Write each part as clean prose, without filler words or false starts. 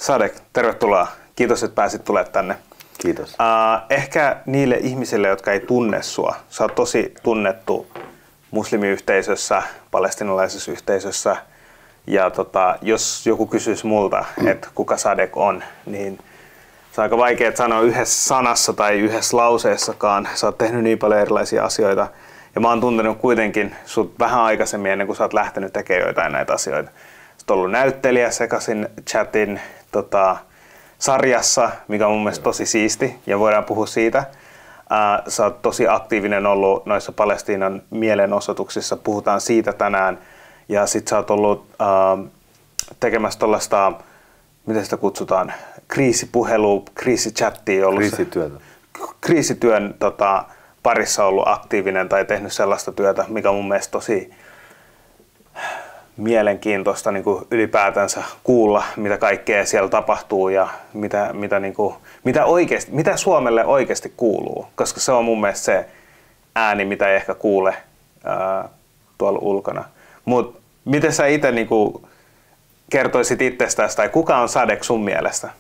Sadek, tervetuloa. Kiitos, että pääsit tulemaan tänne. Kiitos. Ehkä niille ihmisille, jotka ei tunne sua, sä oot tosi tunnettu muslimiyhteisössä, palestinalaisessa yhteisössä. Ja jos joku kysyisi multa, että kuka Sadek on, niin se on aika vaikea sanoa yhdessä sanassa tai yhdessä lauseessakaan. Sä oot tehnyt niin paljon erilaisia asioita. Ja mä oon tuntenut kuitenkin sut vähän aikaisemmin ennen kuin sä oot lähtenyt tekemään joitain näitä asioita. Sä oot ollut näyttelijä Sekasin chatin sarjassa, mikä on mun mielestä tosi siisti ja voidaan puhua siitä. Sä oot tosi aktiivinen ollut noissa Palestiinan mielenosoituksissa, puhutaan siitä tänään. Ja sit sä oot ollut tekemässä tollaista, miten sitä kutsutaan, kriisipuhelua, kriisichattia. Kriisityön parissa ollut aktiivinen tai tehnyt sellaista työtä, mikä on mun mielestä tosi mielenkiintoista niin kuin ylipäätänsä kuulla, mitä kaikkea siellä tapahtuu ja mitä Suomelle oikeasti kuuluu, koska se on mun mielestä se ääni, mitä ei ehkä kuule tuolla ulkona. Mutta miten sä itse niin kuin kertoisit itsestäsi tai kuka on Sadek sun mielestä?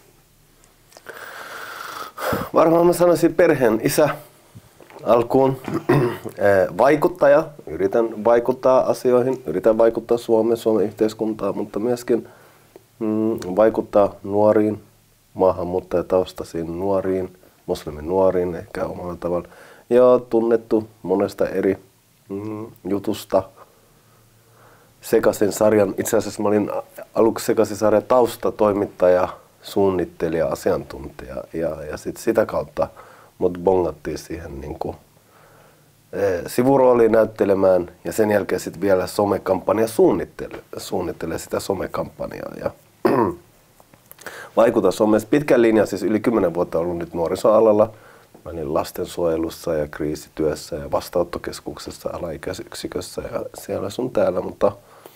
Varmaan mä sanoisin perheen isä alkuun. Vaikuttaja. Yritän vaikuttaa asioihin, yritän vaikuttaa Suomen yhteiskuntaan, mutta myöskin vaikuttaa nuoriin, maahanmuuttajataustaisiin nuoriin, muslimin nuoriin ehkä omalla tavalla. Ja tunnettu monesta eri jutusta. Sekasin sarjan, itse asiassa mä olin aluksi Sekasin sarjan taustatoimittaja, suunnittelija, asiantuntija ja sitten sitä kautta mut bongattiin siihen niinku sivurooliin näyttelemään ja sen jälkeen sitten vielä somekampanja suunnittelee sitä somekampanjaa ja vaikuta somessa pitkän linjan, siis yli 10 vuotta ollut nyt nuorisoalalla. Mä olin lastensuojelussa ja kriisityössä ja vastaanottokeskuksessa, alaikäisyksikössä ja siellä sun täällä, mutta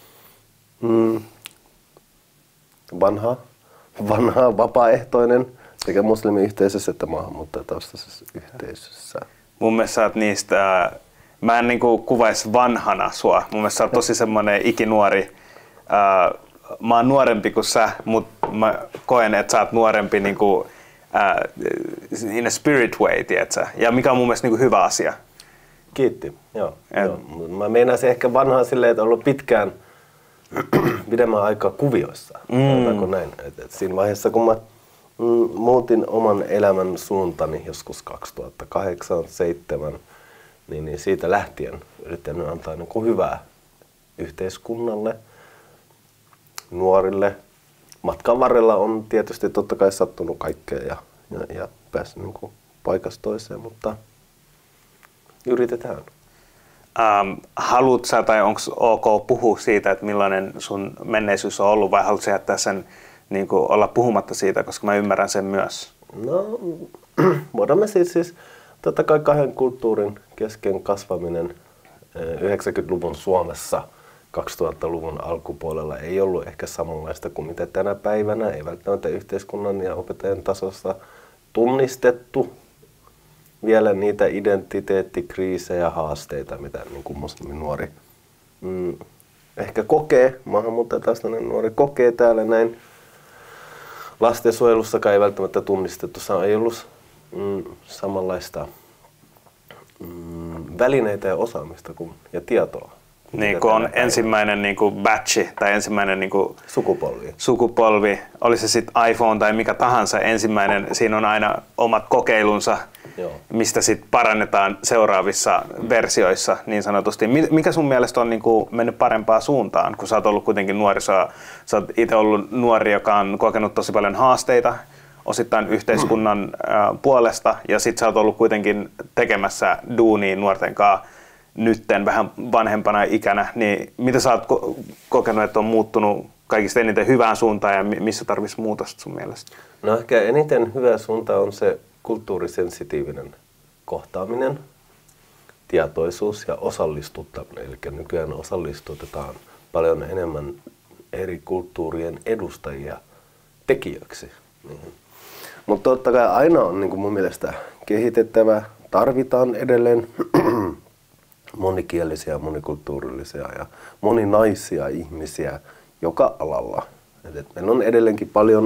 vanha vapaaehtoinen sekä muslimiyhteisössä että maahanmuuttajataustaisessa yhteisössä. Mun mielestä sä oot niistä, mä en niinku kuvaisi vanhana sua, mun mielestä sä oot tosi semmonen ikinuori. Mä oon nuorempi kuin sä, mutta mä koen, että sä oot nuorempi niinku, in a spirit way, tietsä? Ja mikä on mun mielestä niinku hyvä asia. Kiitti, joo. Mä meinasin ehkä vanhaa silleen, että on ollut pidemmän aikaa kuvioissa. Näin. Et siinä vaiheessa, kun mä muutin oman elämän suuntani joskus 2008-2007, niin siitä lähtien yrittänyt antaa niin kuin hyvää yhteiskunnalle, nuorille. Matkan varrella on tietysti totta kai sattunut kaikkea ja päässyt niin kuin paikasta toiseen, mutta yritetään. Haluatko sä tai onko ok puhua siitä, että millainen sun menneisyys on ollut vai haluatko jättää sen niin kuin olla puhumatta siitä, koska mä ymmärrän sen myös? No, voidaan me siis totta kai kahden kulttuurin kesken kasvaminen 90-luvun Suomessa 2000-luvun alkupuolella ei ollut ehkä samanlaista kuin mitä tänä päivänä, ei välttämättä yhteiskunnan ja opettajan tasossa tunnistettu vielä niitä identiteettikriisejä ja haasteita, mitä niin kuin muslimin nuori ehkä kokee, maahanmuuttajataustainen nuori kokee täällä näin. Lastensuojelussakaan ei välttämättä tunnistettu, ei ollut samanlaista välineitä ja osaamista ja tietoa. Niin kuin on ensimmäinen niin kuin batchi tai ensimmäinen niin kuin sukupolvi, oli se sitten iPhone tai mikä tahansa ensimmäinen, siinä on aina omat kokeilunsa. Joo. Mistä sitten parannetaan seuraavissa versioissa niin sanotusti. Mikä sun mielestä on niinku mennyt parempaan suuntaan, kun sä oot ollut kuitenkin nuori, sä oot itse ollut nuori, joka on kokenut tosi paljon haasteita osittain yhteiskunnan puolesta ja sit sä oot ollut kuitenkin tekemässä duunia nuorten kanssa nytten vähän vanhempana ikänä, niin mitä sä oot kokenut, että on muuttunut kaikista eniten hyvään suuntaan ja missä tarvitsisi muutosta sun mielestä? No ehkä eniten hyvä suunta on se kulttuurisensitiivinen kohtaaminen, tietoisuus ja osallistuttaminen. Eli nykyään osallistutetaan paljon enemmän eri kulttuurien edustajia tekijöiksi. Mutta totta kai aina on niin kuin mun mielestä kehitettävä, tarvitaan edelleen monikielisiä, monikulttuurillisia ja moninaisia ihmisiä joka alalla. Meillä on edelleenkin paljon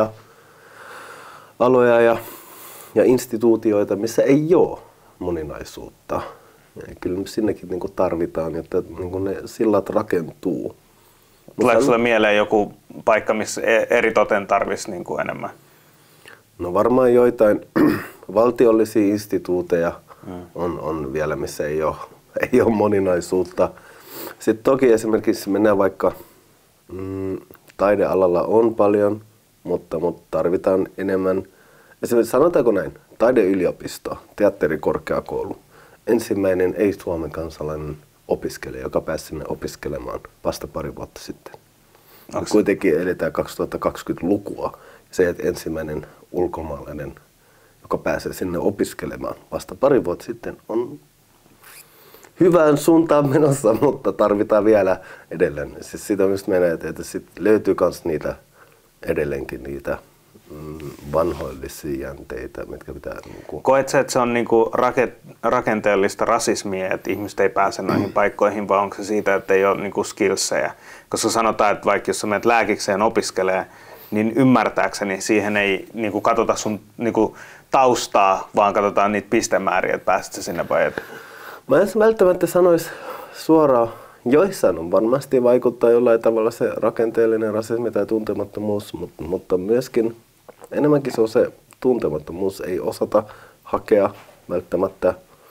aloja ja instituutioita, missä ei ole moninaisuutta. Ja kyllä sinnekin niin kuin tarvitaan, että niin kuin ne sillat rakentuu. Tuleeko sinulle mieleen joku paikka, missä eritoten tarvitsisi niin kuin enemmän? No varmaan joitain valtiollisia instituuteja on vielä, missä ei ole moninaisuutta. Sitten toki esimerkiksi mennään vaikka taidealalla on paljon, mutta tarvitaan enemmän. Esimerkiksi sanotaanko näin, taideyliopisto, teatterikorkeakoulu, ensimmäinen ei-Suomen kansalainen opiskelija, joka pääsi sinne opiskelemaan vasta pari vuotta sitten. Kuitenkin eletään 2020-lukua. Se, että ensimmäinen ulkomaalainen, joka pääsee sinne opiskelemaan vasta pari vuotta sitten, on hyvään suuntaan menossa, mutta tarvitaan vielä edelleen. Siis siitä myös menee, että sitten löytyy myös niitä edelleenkin niitä vanhoillisia jänteitä, mitkä pitää... Koet sä, että se on rakenteellista rasismia, että ihmiset ei pääse noihin paikkoihin, vai onko se siitä, että ei ole skillsejä? Koska sanotaan, että vaikka jos sä menet lääkikseen opiskelee, niin ymmärtääkseni siihen ei katsota sun taustaa, vaan katsotaan niitä pistemääriä, että pääset sä sinne vai et. Mä en välttämättä sanoisi suoraan, joissain on varmasti vaikuttaa jollain tavalla se rakenteellinen rasismi tai tuntemattomuus, mutta myöskin enemmänkin se on se tuntemattomuus, ei osata hakea välttämättä.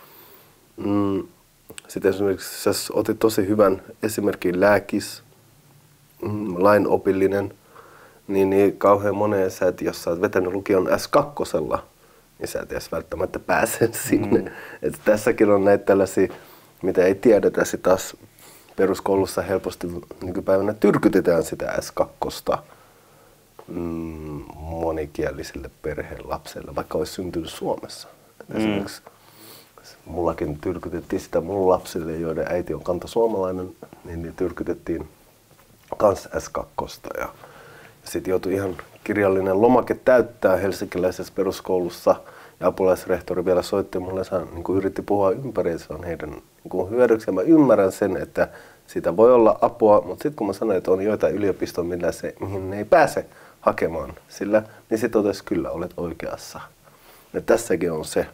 Sitten esimerkiksi sä otit tosi hyvän esimerkin lääkis, lainopillinen, niin kauhean moneen sä, että jos sä oot vetänyt lukion S2, niin sä et edes välttämättä pääse sinne. Että tässäkin on näitä tällaisia, mitä ei tiedetä, sitä taas peruskoulussa helposti nykypäivänä tyrkytetään sitä S2 monikielisille perheen lapsille, vaikka olisi syntynyt Suomessa. Esimerkiksi mullakin tyrkytettiin sitä mun lapsille, joiden äiti on kantasuomalainen, niin tyrkytettiin kans S2. Ja sitten joutui ihan kirjallinen lomake täyttää helsinkiläisessä peruskoulussa. Ja apulaisrehtori vielä soitti mulle ja yritti puhua ympäri, että se on heidän hyödyksi. Ja mä ymmärrän sen, että siitä voi olla apua, mutta sitten kun mä sanoin, että on joitain yliopistoja, mihin ne ei pääse hakemaan sillä, niin sitten totesi kyllä, olet oikeassa. Ja tässäkin on se.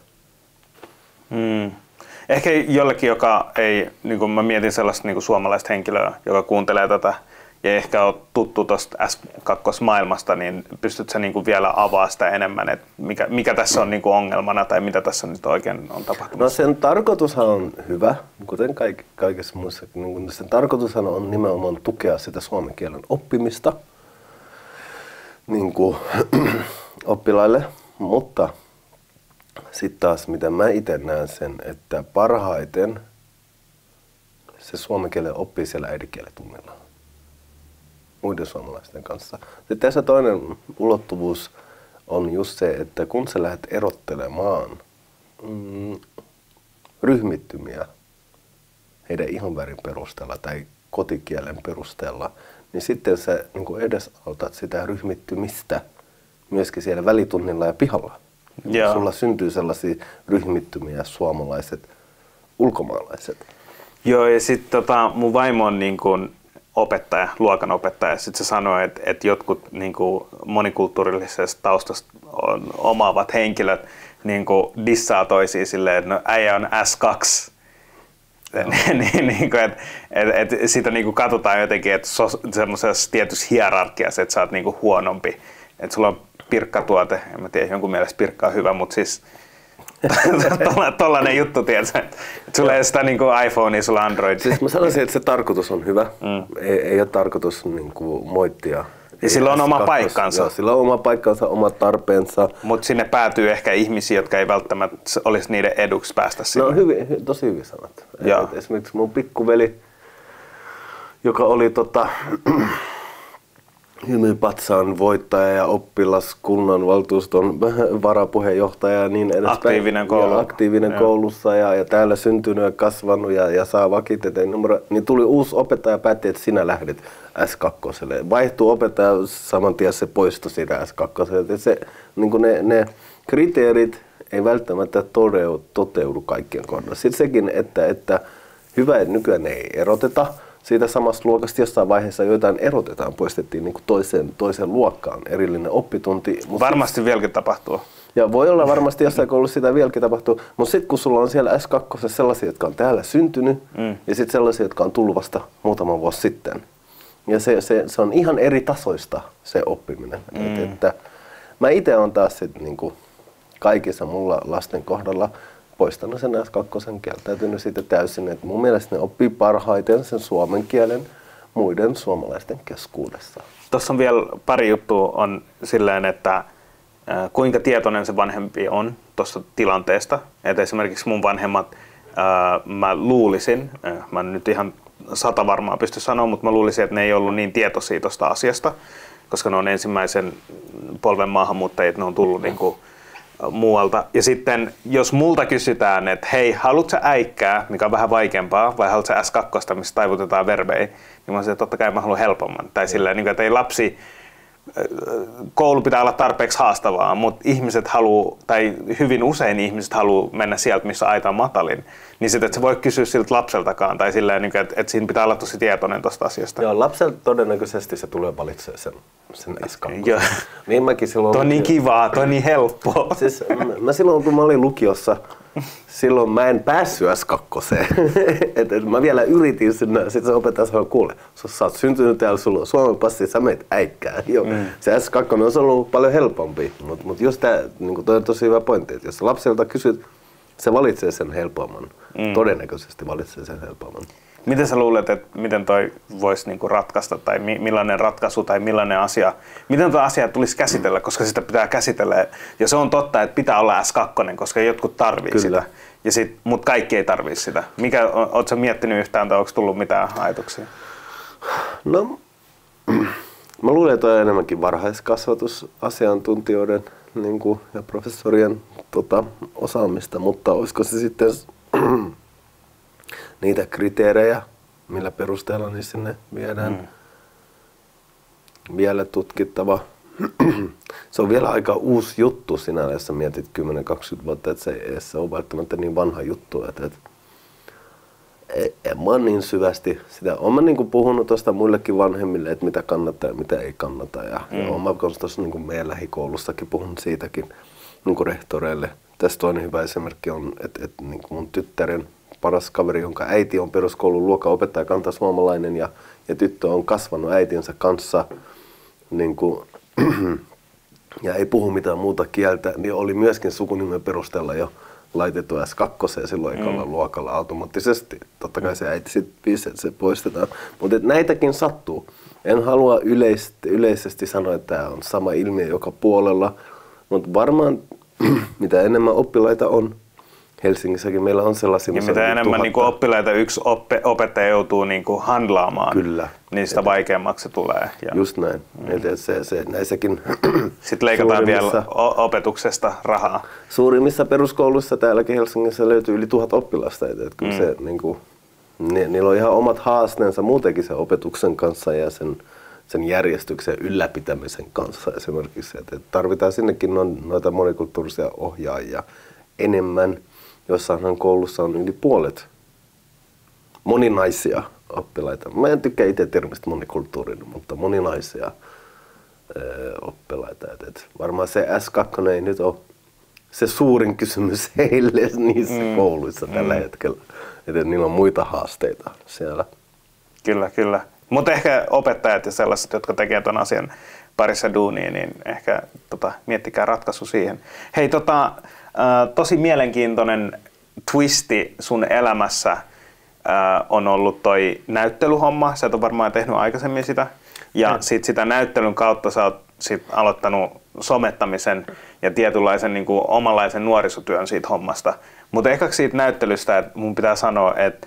Ehkä jollekin, joka ei, niin kuin mä mietin sellaista niin kuin suomalaista henkilöä, joka kuuntelee tätä ja ehkä on tuttu tuosta S2-maailmasta, niin pystytkö niin kuin vielä avaa sitä enemmän, että mikä tässä on niin kuin ongelmana tai mitä tässä nyt oikein on tapahtumassa? No sen tarkoitushan on hyvä, kuten kaikessa muissa. Niin sen tarkoitushan on nimenomaan tukea sitä suomen kielen oppimista niin kuin oppilaille, mutta sitten taas mitä mä itse näen sen, että parhaiten se suomen kielen oppii siellä äidinkieletunnilla muiden suomalaisten kanssa. Sitten tässä toinen ulottuvuus on just se, että kun sä lähdet erottelemaan ryhmittymiä heidän ihonvärin perusteella tai kotikielen perusteella, niin sitten sä niin edesautat sitä ryhmittymistä myöskin siellä välitunnilla ja pihalla. Ja sulla syntyy sellaisia ryhmittymiä, suomalaiset, ulkomaalaiset. Joo, ja sitten mun vaimo on niin kuin opettaja, luokanopettaja. Sitten se sanoi, että jotkut niin kuin monikulttuurisesta taustasta omaavat henkilöt niin kuin dissaa toisiin silleen, että no, äijä on S2. Että sitä niin kuin katsotaan jotenkin, että semmoisessa tietyssä hierarkiassa, että sä oot niin kuin huonompi. Että sulla on pirkkatuote, en mä tiedä, jonkun mielestä pirkka on hyvä, mutta siis tollainen juttu, tiedätkö, että sulla ei sitä niin kuin iPhonea, sulla Android. Siis mä sanoisin, että se tarkoitus on hyvä, ei ole tarkoitus niin kuin moittia. Ja sillä on oma paikkansa. Joo, sillä on oma paikkansa, omat tarpeensa. Mutta sinne päätyy ehkä ihmisiä, jotka ei välttämättä olisi niiden eduksi päästä sinne. No tosi hyvin sanot. Esimerkiksi mun pikkuveli, joka oli Hymypatsaan voittaja ja oppilas, kunnanvaltuuston varapuheenjohtaja ja niin edespäin. Aktiivinen koulussa ja täällä syntynyt ja kasvanut ja saa vakiteteen numero. Niin tuli uusi opettaja ja päätti, että sinä lähdet S2. Vaihtuu opettaja, saman tien se poistui siitä S2. Se, niin ne kriteerit ei välttämättä toteudu kaikkien kohdalla. Sitten sekin, että hyvä, että nykyään ei eroteta, siitä samasta luokasta jossain vaiheessa joitain erotetaan, poistettiin niin kuin toiseen luokkaan erillinen oppitunti. Varmasti vieläkin tapahtuu. Ja voi olla varmasti jossain koulussa sitä vieläkin tapahtuu, mutta sitten kun sulla on siellä S2 sellaisia, jotka on täällä syntynyt ja sitten sellaisia, jotka on tullut vasta muutama vuosi sitten. Ja se on ihan eri tasoista se oppiminen. Että mä itse olen taas sit niinku kaikissa mulla lasten kohdalla poistanut sen S2 kieltäytynyt siitä täysin. Et mun mielestä ne oppii parhaiten sen suomen kielen muiden suomalaisten keskuudessa. Tuossa on vielä pari juttua on silleen, että kuinka tietoinen se vanhempi on tuosta tilanteesta. Et esimerkiksi mun vanhemmat, mä luulisin, mä nyt ihan 100 varmaan pysty sanoa, mutta mä luulisin, että ne ei ollut niin tietoisia tuosta asiasta, koska ne on ensimmäisen polven maahanmuuttajat, ne on tullut niin kuin muualta. Ja sitten jos multa kysytään, että hei, haluatko sä äikkää, mikä on vähän vaikeampaa, vai haluatko sä S2, missä taivutetaan verbejä, niin mä sanoin, että totta kai mä haluan helpomman. Tai silleen, että ei lapsi, koulu pitää olla tarpeeksi haastavaa, mutta ihmiset haluaa, tai hyvin usein ihmiset haluaa mennä sieltä, missä aita on matalin. Niin sitten, että sä voi kysyä siltä lapseltakaan, tai silleen, että siinä pitää olla tosi tietoinen tuosta asiasta. Joo, lapselta todennäköisesti se tulee valitsemaan sen S2. Niin mäkin silloin... Toi on niin kivaa, toi on niin helppoa. Siis mä silloin, kun mä olin lukiossa, silloin mä en päässyt S2. Et mä vielä yritin sinne, sit se opettaja sanoi, kuule, sä oot syntynyt täällä, sulla on Suomen passi, sä menet äikkää. Se S2 on ollut paljon helpompi, mutta just tää, niin toi on tosi hyvä pointti, että jos lapselta kysyt, se valitsee sen helpomman. Todennäköisesti valitsee sen helpomman. Miten sä luulet, että miten toi voisi niinku ratkaista tai millainen ratkaisu tai millainen asia, miten tuo asia tulisi käsitellä, koska sitä pitää käsitellä. Ja se on totta, että pitää olla S2, koska jotkut tarvii sitä, mutta kaikki ei tarvii sitä. Ootko sä miettinyt yhtään tai onko tullut mitään ajatuksia? No, mä luulen, että on enemmänkin varhaiskasvatusasiantuntijoiden ja professorien osaamista, mutta olisiko se sitten niitä kriteerejä, millä perusteella niin sinne viedään vielä tutkittava. Se on vielä aika uusi juttu sinä, jos sä mietit 10-20 vuotta, että se ei ole välttämättä niin vanha juttu. En mä niin syvästi sitä. Olen mä niin puhunut tuosta muillekin vanhemmille, että mitä kannattaa ja mitä ei kannata. Ja olen mä tuossa niin meidän lähikoulussakin puhunut siitäkin niin rehtoreille. Tästä toinen hyvä esimerkki on, että niin mun tyttären paras kaveri, jonka äiti on peruskoulun luokanopettaja, kantasuomalainen ja tyttö on kasvanut äitinsä kanssa niin kuin, ja ei puhu mitään muuta kieltä, niin oli myöskin sukunimen perusteella jo laitettu S2 silloin ekalla luokalla automaattisesti. Totta kai se äiti sitten se poistetaan. Mutta näitäkin sattuu. En halua yleisesti sanoa, että tämä on sama ilmiö joka puolella, mutta varmaan mitä enemmän oppilaita on, Helsingissäkin meillä on sellaisia... Ja mitä enemmän niin oppilaita yksi opettaja joutuu niin handlaamaan, kyllä, niin sitä vaikeammaksi se tulee. Ja just näin. Se näissäkin... Sitten leikataan vielä opetuksesta rahaa. Suurimmissa peruskouluissa täälläkin Helsingissä löytyy yli 1000 oppilasta. Kyllä se, niin kuin, niillä on ihan omat haasteensa muutenkin sen opetuksen kanssa ja sen järjestyksen ylläpitämisen kanssa esimerkiksi. Että tarvitaan sinnekin noita monikulttuurisia ohjaajia enemmän. Jossainhan koulussa on yli puolet moninaisia oppilaita. Mä en tykkää itse termistä monikulttuurinen, mutta moninaisia oppilaita. Et varmaan se S2 ei nyt ole se suurin kysymys heille niissä kouluissa tällä hetkellä. Että niillä on muita haasteita siellä. Kyllä, kyllä. Mutta ehkä opettajat ja sellaiset, jotka tekevät ton asian parissa duunia, niin ehkä miettikää ratkaisu siihen. Hei, tosi mielenkiintoinen twisti sun elämässä on ollut toi näyttelyhomma. Sä et ole varmaan tehnyt aikaisemmin sitä. Ja sit sitä näyttelyn kautta sä oot sit aloittanut somettamisen ja tietynlaisen niin kuin omanlaisen nuorisotyön siitä hommasta. Mutta ehkä siitä näyttelystä, että mun pitää sanoa, että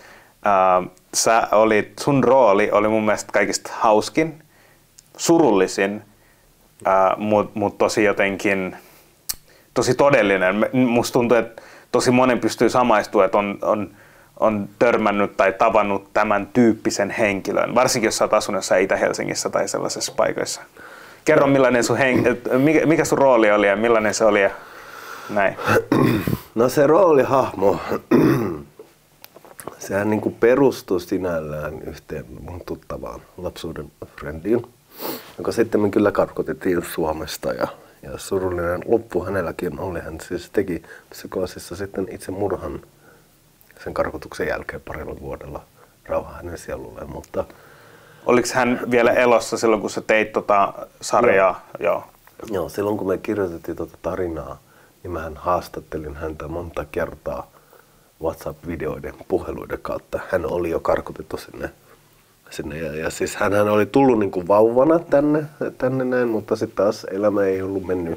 sun rooli oli mun mielestä kaikista hauskin, surullisin, mutta tosi jotenkin tosi todellinen. Musta tuntuu, että tosi monen pystyy samaistumaan, että on törmännyt tai tavannut tämän tyyppisen henkilön, varsinkin jos sä oot asunut jossain Itä-Helsingissä tai sellaisessa paikoissa. Kerro, millainen mikä sun rooli oli ja millainen se oli ja näin. No se roolihahmo, sehän niin kuin perustui sinällään yhteen mun tuttavaan lapsuuden frendiin, joka sitten kyllä karkotettiin Suomesta ja surullinen loppu hänelläkin oli. Hän siis teki psykoosissa sitten itse murhan sen karkotuksen jälkeen parilla vuodella, rauha hänen sielulleen, mutta... Oliko hän vielä elossa silloin, kun sä teit sarjaa? Joo, silloin kun me kirjoitettiin tarinaa, niin mähän haastattelin häntä monta kertaa WhatsApp-videoiden puheluiden kautta. Hän oli jo karkotettu sinne ja siis hänhän oli tullut niin kuin vauvana tänne näin, mutta sitten taas elämä ei ollut mennyt.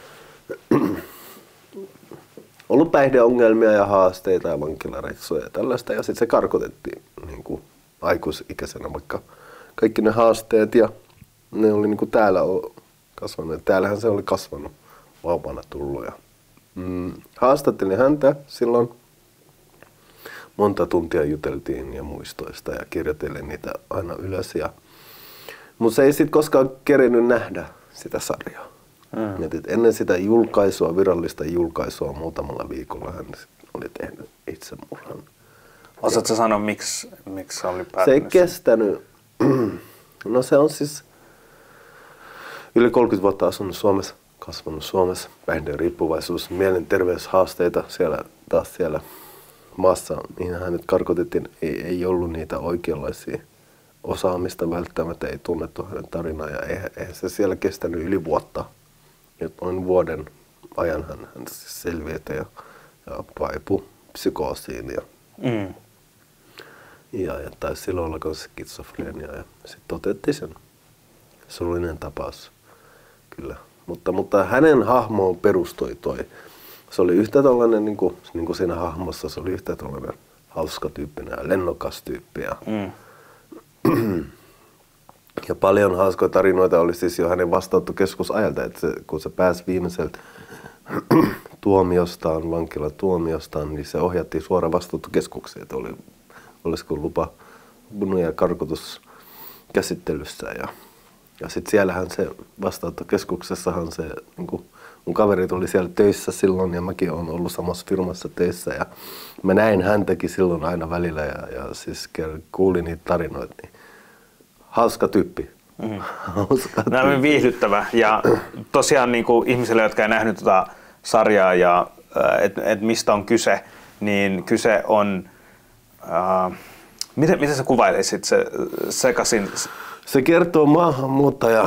Ollut päihdeongelmia ja haasteita ja vankilareissuja ja tällaista ja sitten se karkotettiin niin kuin aikuisikäisenä, vaikka kaikki ne haasteet ja ne oli niin kuin täällä kasvanut. Täällähän se oli kasvanut vauvana tullut. Haastattelin häntä silloin. Monta tuntia juteltiin ja muistoista ja kirjoitin niitä aina ylös. Mutta se ei sitten koskaan kerinyt nähdä sitä sarjaa. Ennen sitä virallista julkaisua muutamalla viikolla hän oli tehnyt itsemurhan. Osaatko sanoa, miksi oli päätynyt? Se ei kestänyt. No se on siis yli 30 vuotta asunut Suomessa, kasvanut Suomessa, päihderiippuvaisuus, mielenterveyshaasteita siellä maassa, mihin hänet karkotettiin, ei ollut niitä oikeanlaisia osaamista välttämättä, ei tunnettu hänen tarinaa ja eihän se siellä kestänyt yli vuotta. Ja noin vuoden ajan hän siis selviytyi ja vaipui psykoosiin ja taisi silloin olla myös skitsofrenia ja sitten toteutettiin sen surullinen tapaus kyllä. Mutta hänen hahmoon perustui toi. Se oli yhtä tällainen, niin kuin siinä hahmossa, se oli yhtä tällainen hauska tyyppinen ja lennokas tyyppi. Ja paljon hauskoja tarinoita oli siis jo hänen vastaanottokeskusajalta, että kun se pääsi viimeiseltä vankilatuomiostaan, niin se ohjattiin suoraan vastaanottokeskukseen, että olisiko lupa ja karkotus käsittelyssä. Ja sitten siellähän se vastaanottokeskuksessahan se, niin kuin mun kaverit oli siellä töissä silloin ja mäkin olen ollut samassa firmassa töissä ja mä näin häntäkin silloin aina välillä ja siis kuulin niitä tarinoita. Niin hauska tyyppi. Nämä on viihdyttävä ja tosiaan niin kuin ihmisille, jotka ei nähnyt sarjaa ja että mistä on kyse, niin kyse on, miten sä kuvailisit se sekaisin? Se kertoo maahanmuuttaja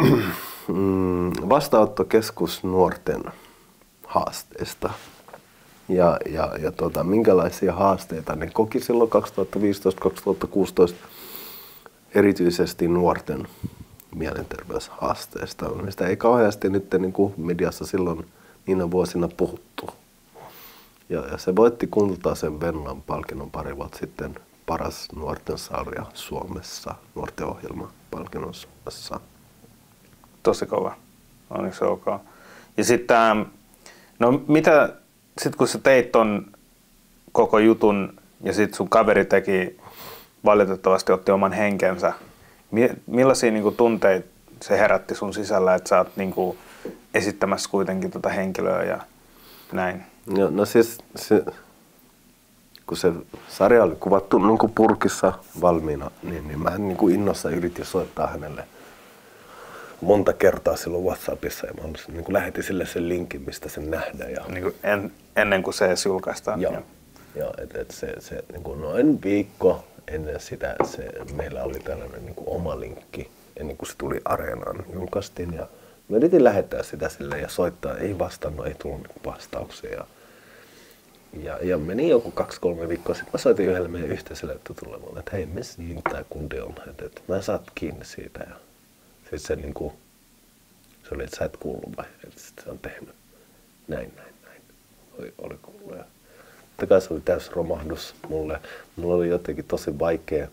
vastaanottokeskus nuorten haasteista ja minkälaisia haasteita ne koki silloin 2015-2016 erityisesti nuorten mielenterveyshaasteista. Sitä ei kauheasti nyt niin kuin mediassa silloin niinä vuosina puhuttu. Ja se voitti Kultaisen Venlan palkinnon pari vuotta sitten paras nuorten sarja Suomessa, nuorten ohjelma palkinnon Suomessa. Tosi kova. Onneksi olkoon. Ja sitten, no mitä, sit kun sä teit ton koko jutun ja sit sun kaveri teki, valitettavasti otti oman henkensä, millaisia niin kuin tunteita se herätti sun sisällä, että sä oot niin kuin esittämässä kuitenkin tota henkilöä ja näin? No siis kun se sarja oli kuvattu niin kuin purkissa valmiina, niin mä niin kuin innossa yritin soittaa hänelle monta kertaa silloin WhatsAppissa ja mä niin kuin lähetin sille sen linkin, mistä sen nähdään. Ja niin kuin ennen kuin se edes julkaistaan? Joo, se niin kuin noin viikko ennen sitä meillä oli tällainen niin kuin oma linkki, ennen kuin se tuli Areenaan, julkaistiin ja mä yritin lähettää sitä sille ja soittaa, ei vastannut, ei tullut niin vastauksia. Ja meni joku 2-3 viikkoa sitten mä soitin yhdelle meidän yhteiselle tutulle, että hei, missä tää kundi on, että mä saat kiinni siitä. Ja sitten se niinku, se oli, että sä et kuullut vai, että se on tehnyt näin. Oli kuullut. Ja totta se oli täys romahdus mulle. Mulla oli jotenkin tosi vaikea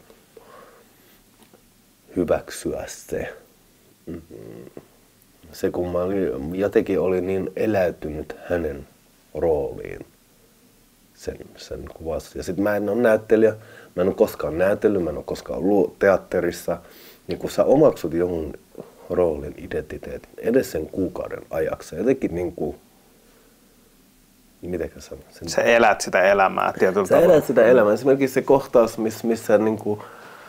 hyväksyä se. Se kun mä jotenkin olin niin eläytynyt hänen rooliin. Sen kuvassa. Ja sitten mä en ole näyttelijä, mä en ole koskaan näytellyt, mä en ole koskaan ollut teatterissa. Niin kun sä omaksut jonkun roolin identiteetin edes sen kuukauden ajaksi, jotenkin niin kuin mitenkä sanoa? Sä elät sitä elämää tietyllä tavalla. Sä elät sitä elämää. Esimerkiksi se kohtaus, missä niinku,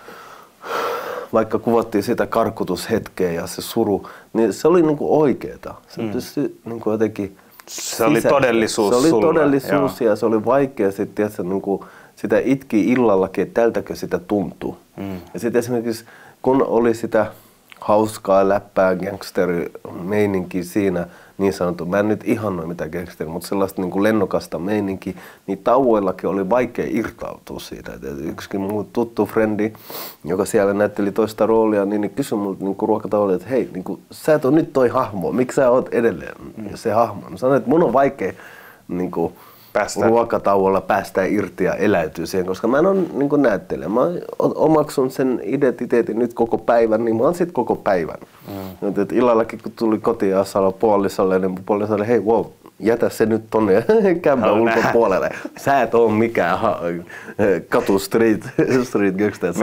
vaikka kuvattiin sitä karkutushetkeä ja se suru, niin se oli niinku oikeeta. Se pystyi niinku jotenkin se oli todellisuus. Se oli sulle, todellisuus ja se oli vaikea sitten, niinku, sitä itki illallakin, että tältäkö sitä tuntuu. Ja sitten esimerkiksi kun oli sitä hauskaa läppää gangsterimeininkiä siinä, niin sanottu, mä en nyt ihannoi mitään gangsteri, mutta sellaista niin kuin lennokasta meininkiä, niin tauoillakin oli vaikea irtautua siitä. Yksikin muu tuttu frendi, joka siellä näytteli toista roolia, niin kysyi multa niin ruokatauolla, että hei, niin kuin, sä et ole nyt toi hahmo, miksi sä oot edelleen se hahmo? Mä sanoin, että mun on vaikea niin kuin, ruokatauolla päästään irti ja eläytyy siihen, koska mä en ole niin näyttelijä. Mä omaksun sen identiteetin nyt koko päivän, niin mä oon sit koko päivän. Et illallakin kun tuli kotiin ja Asalla puolisolle, niin puolisolle oli, hei wow, jätä se nyt tonne kämpän ulkopuolelle. Sä et oo mikään katu street gangster.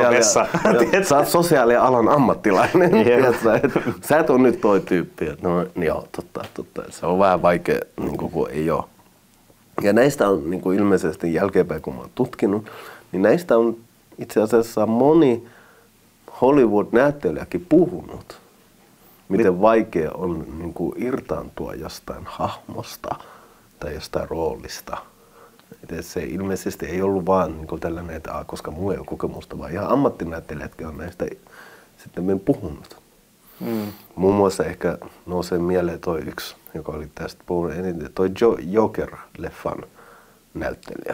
Sä oot sosiaalialan ammattilainen. Sä et oo nyt toi tyyppi. No joo, totta. Se on vähän vaikea, niin kun ei oo. Ja näistä on niin kuin ilmeisesti jälkeenpäin, kun mä oon tutkinut, niin näistä on itse asiassa moni Hollywood-näyttelijäkin puhunut. Miten vaikea on niin kuin irtaantua jostain hahmosta tai jostain roolista. Et se ilmeisesti ei ollut vaan niin kuin tällainen, että koska mulla ei ole kokemusta, vaan ihan ammattinäyttelijätkin on näistä sitten puhunut. Muun muassa ehkä nousee mieleen toi yksi, joka oli tästä puhunut eniten, toi Joker-leffan näyttelijä.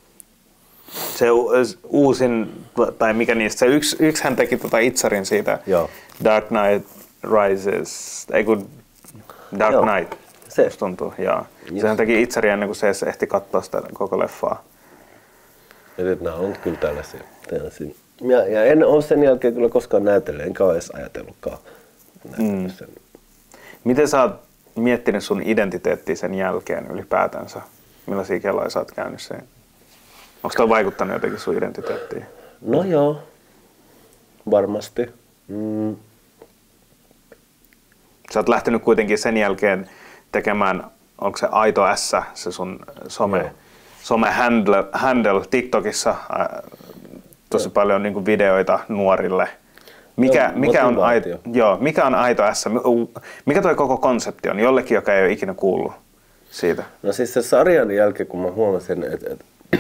Se uusin, tai mikä niistä, se yksi hän teki itsarin siitä, Dark Knight Rises, ei kun Dark Knight, se tuntuu, joo. Sehän teki itsaria ennen kuin se edes ehti katsoa sitä koko leffaa. Eli nämä on kyllä tällaisia. Ja en ole sen jälkeen kyllä koskaan näytellyt, enkä ole edes ajatellutkaan. Miten sä oot miettinyt sun identiteettiä sen jälkeen ylipäätänsä? Millaisia kelloja sä oot käynyt sen? Onko toi vaikuttanut jotenkin sun identiteettiin? No joo, varmasti. Sä oot lähtenyt kuitenkin sen jälkeen tekemään, onko se Aito S, se sun some handle TikTokissa, tosi paljon niin kuin videoita nuorille. Mikä on Aito S? Mikä toi koko konsepti on jollekin, joka ei ole ikinä kuullut siitä? No siis se sarjan jälkeen, kun mä huomasin, että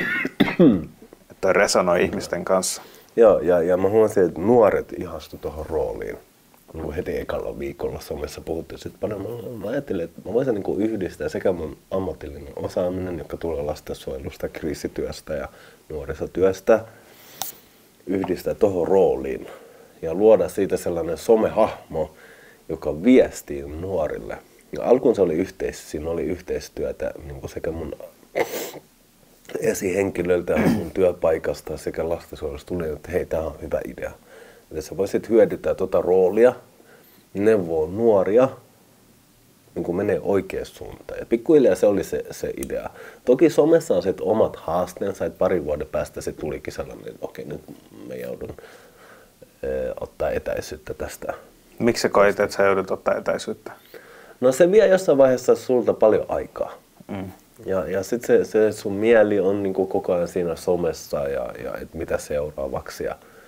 resonoi ihmisten kanssa. Joo, ja mä huomasin, että nuoret ihastu tuohon rooliin. Niin kuin heti ekalla viikolla somessa puhuttiin. Sitten mä ajattelin, että mä voisin niin yhdistää sekä mun ammatillinen osaaminen, joka tulee lastensuojelusta, kriisityöstä ja nuorisotyöstä, yhdistää tuohon rooliin. Ja luoda siitä sellainen somehahmo, joka viestii nuorille. Ja alkuun se oli siinä oli yhteistyötä niin kuin sekä mun esihenkilöltä, mun työpaikasta sekä lastensuojelusta tuli, että hei, tää on hyvä idea. Että sä voisit hyödyntää tuota roolia, neuvoa nuoria, niin kuin menee oikeaan suuntaan. Ja pikkuhiljaa se oli se idea. Toki somessa on sit omat haasteensa, että parin vuoden päästä se tulikin sellainen, että okei, nyt mä joudun ottaa etäisyyttä tästä. Miksi sä koit, että sä joudut ottaa etäisyyttä? No se vie jossain vaiheessa sulta paljon aikaa. Ja sitten se sun mieli on niinku koko ajan siinä somessa ja et mitä seuraavaksi.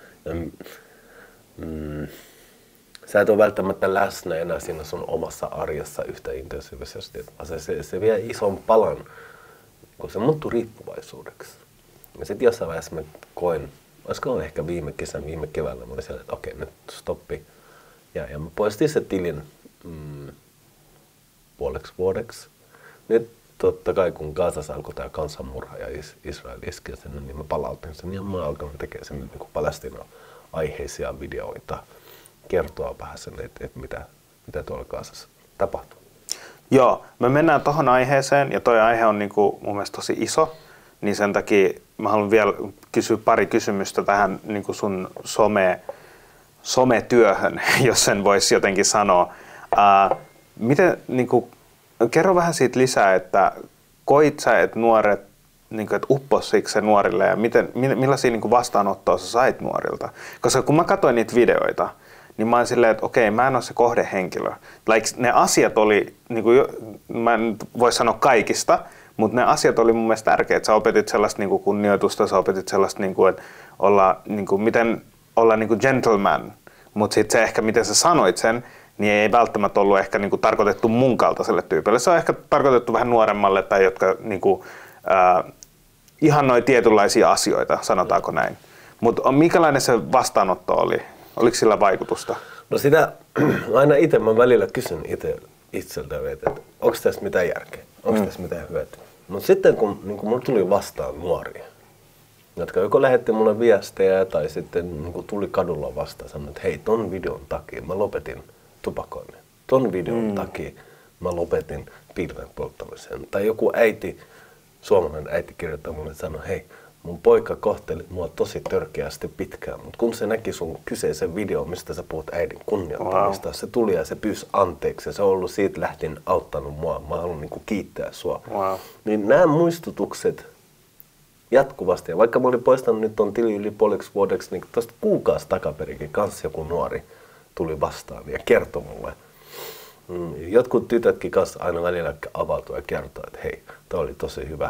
Sä et ole välttämättä läsnä enää siinä sun omassa arjessa yhtä intensiivisesti. Se vie ison palan, kun se muuttuu riippuvaisuudeksi. Ja sitten jossain vaiheessa mä koin, olisiko ehkä viime keväällä, mä olin siellä, että okei, nyt stoppi. Ja mä poistin se tilin puoleksi vuodeksi. Nyt totta kai kun Gazassa alkoi tämä kansanmurha ja Israel iski sen, niin mä palautin sen ja mä oon alkanut tekemään sen niin Palestiina-aiheisia videoita. Kertoa vähän sen, että mitä tuolla Gazassa tapahtuu. Joo, me mennään tohon aiheeseen ja toi aihe on niinku mun mielestä tosi iso, niin sen takia mä haluan vielä kysyä pari kysymystä tähän niinku sun sometyöhön, jos sen voisi jotenkin sanoa. Miten, niinku, kerro vähän siitä lisää, että koit sä, että nuoret, niinku, että upposiko se nuorille ja millaisia niinku vastaanottoa sä sait nuorilta? Koska kun mä katsoin niitä videoita, niin mä oon silleen, että okei, mä en ole se kohdehenkilö. Ne asiat oli, niin kuin, mä en voi sanoa kaikista, Mutta ne asiat oli mun mielestä tärkeät. Sä opetit sellaista niinku kunnioitusta, sä opetit sellaista, niinku, että olla, niinku, miten olla niinku gentleman. Mutta sitten se ehkä, miten sä sanoit sen, niin ei välttämättä ollut ehkä niinku tarkoitettu mun kaltaiselle tyypille. Se on ehkä tarkoitettu vähän nuoremmalle tai jotka niinku, ihannoi tietynlaisia asioita, sanotaanko näin. Mutta minkälainen se vastaanotto oli? Oliko sillä vaikutusta? No sitä aina itse mä välillä kysyn itseltäni, että onko tässä mitään järkeä, onko tässä mitään hyötyä. Mutta sitten kun niin mulla tuli vastaan nuoria, jotka joko lähetti mulle viestejä tai sitten niin tuli kadulla vastaan ja sanoi, että hei, ton videon takia mä lopetin tupakoinnin. Ton videon takia mä lopetin pilven polttamisen. Tai joku äiti, suomalainen äiti kirjoittaa mulle ja sanoi, hei, mun poika kohteli mua tosi törkeästi pitkään, mutta kun se näki sun kyseisen videon, mistä sä puhut äidin kunnioittamista, se tuli ja se pyysi anteeksi ja se on ollut siitä lähtien auttanut mua. Mä haluan niin kiittää sua. Niin nämä muistutukset jatkuvasti, ja vaikka mä olin poistanut nyt ton tili yli puoliksi vuodeksi, niin tosta kuukausi takaperikin kanssa joku nuori tuli vastaan ja kertoi mulle. Jotkut tytötkin kanssa aina välillä avautuu ja kertoo, että hei, tää oli tosi hyvä.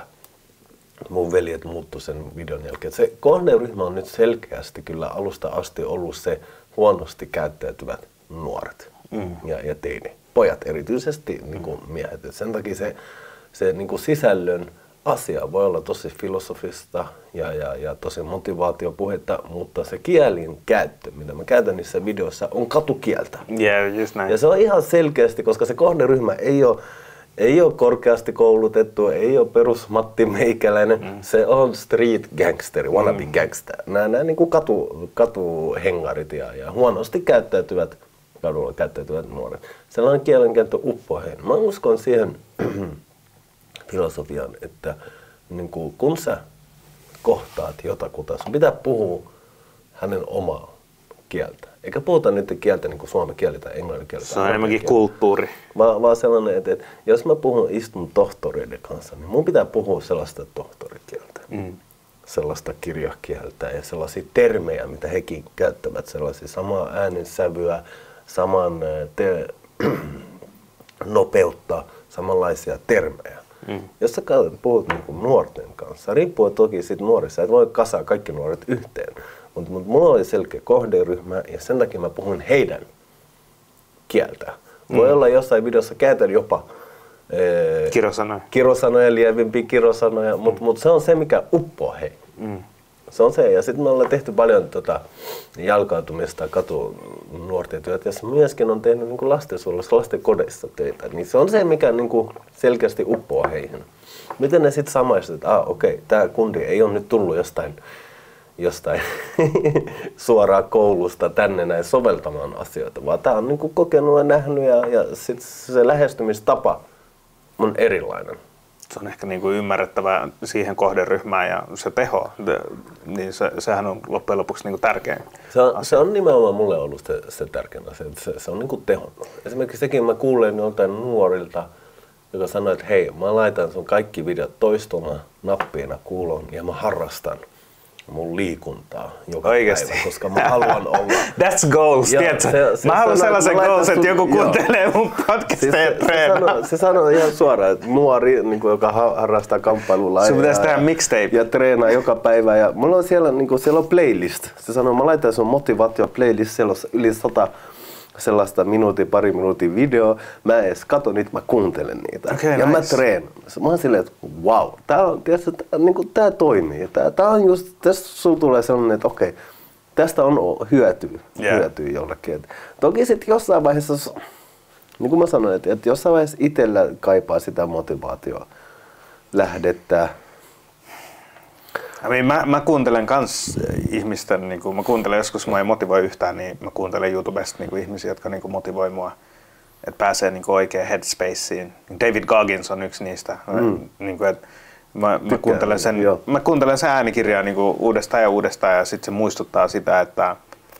Mun veljet muuttui sen videon jälkeen. Se kohderyhmä on nyt selkeästi kyllä alusta asti ollut se huonosti käyttäytyvät nuoret ja teini. Pojat erityisesti niin kuin miehet. Et sen takia se niin kuin sisällön asia voi olla tosi filosofista ja tosi motivaatiopuhetta, mutta se kielin käyttö, mitä mä käytän niissä videoissa, on katukieltä. Yeah, just näin. Ja se on ihan selkeästi, koska se kohderyhmä ei ole korkeasti koulutettu, ei ole perus Matti Meikäläinen, se on street gangsteri, wannabe gangster. Nämä niin kuin katuhengarit ja huonosti käyttäytyvät, kadulla käyttäytyvät nuoret. Sellainen kielenkäyttö uppoo heihin. Mä uskon siihen filosofiaan, että niin kuin, kun sä kohtaat jotakuta, sun pitää puhua hänen omaa kieltä. Eikä puhuta nyt kieltä niin kuin suomen kieli tai englannin kieli. Se on enemmänkin kulttuuri. Vaan sellainen, että jos mä istun tohtoreiden kanssa, niin mun pitää puhua sellaista tohtorikieltä. Sellaista kirjakieltä ja sellaisia termejä, mitä hekin käyttävät. Sellaisia samaa äänensävyä, saman nopeutta, samanlaisia termejä. Jos sä puhut niin kuin nuorten kanssa, riippuu toki siitä nuorista, et voi kasaa kaikki nuoret yhteen. Mutta mulla oli selkeä kohderyhmä ja sen takia mä puhun heidän kieltä. Voi olla jossain videossa käytän jopa kirosanoja, lievimpiä kirosanoja, mutta se on se, mikä uppoo heihin. Se on se. Ja sitten me ollaan tehty paljon jalkautumista nuorten työtä, ja myöskin on tehnyt niin lastensuojelussa, lastenkodeissa töitä. Niin se on se, mikä niin selkeästi uppoo heihin. Miten ne sitten samaiset, että okei, tämä kundi ei ole nyt tullut jostain suoraan koulusta tänne näin soveltamaan asioita, vaan tämä on niin kokenut ja nähnyt ja sitten se lähestymistapa on erilainen. Se on ehkä niin kuin ymmärrettävää siihen kohderyhmään ja se teho, niin sehän on loppujen lopuksi niin kuin tärkein. Se on nimenomaan mulle ollut se tärkein asia, se on niin kuin tehonnut. Esimerkiksi sekin mä kuulen joltain nuorilta, joka sanoi, että hei, mä laitan sun kaikki videot toistumaan nappiina kuuloon ja mä harrastan mun liikuntaa joka päivä, koska mä haluan olla. That's goals, tiedätkö? Mä haluan sellaisen goals, että joku kuuntelee mun podcasteja ja treenaa. Se sanoo ihan suoraan, että nuori, niin kuin, joka harrastaa kamppailulajia. Se pitäisi tehdä mixtape. Ja treenaa joka päivä. Ja mulla on siellä, niin kuin, siellä on playlist. Se sanoo, mä laitan sun motivaatio playlist, siellä on yli 100 sellaista pari minuutin video. Mä edes katso niitä, mä kuuntelen niitä. Okay, ja nice. mä treenan. Mä oon silleen, että wow, tää toimii. Tää on just, tästä sulla tulee sellainen, että okei, tästä on hyötyä jollekin. Toki sitten jossain vaiheessa, niin kuin mä sanoin, että jossain vaiheessa itsellä kaipaa sitä motivaatioa lähdettä. Mä kuuntelen kans ihmisten, niin kun mä kuuntelen joskus, mua ei motivoi yhtään, niin mä kuuntelen YouTubesta niin ihmisiä, jotka niin motivoi mua, että pääsee niin oikein headspaceen. David Goggins on yksi niistä. Niin kuin, että mä kuuntelen sen äänikirjaa niin uudestaan ja sitten se muistuttaa sitä, että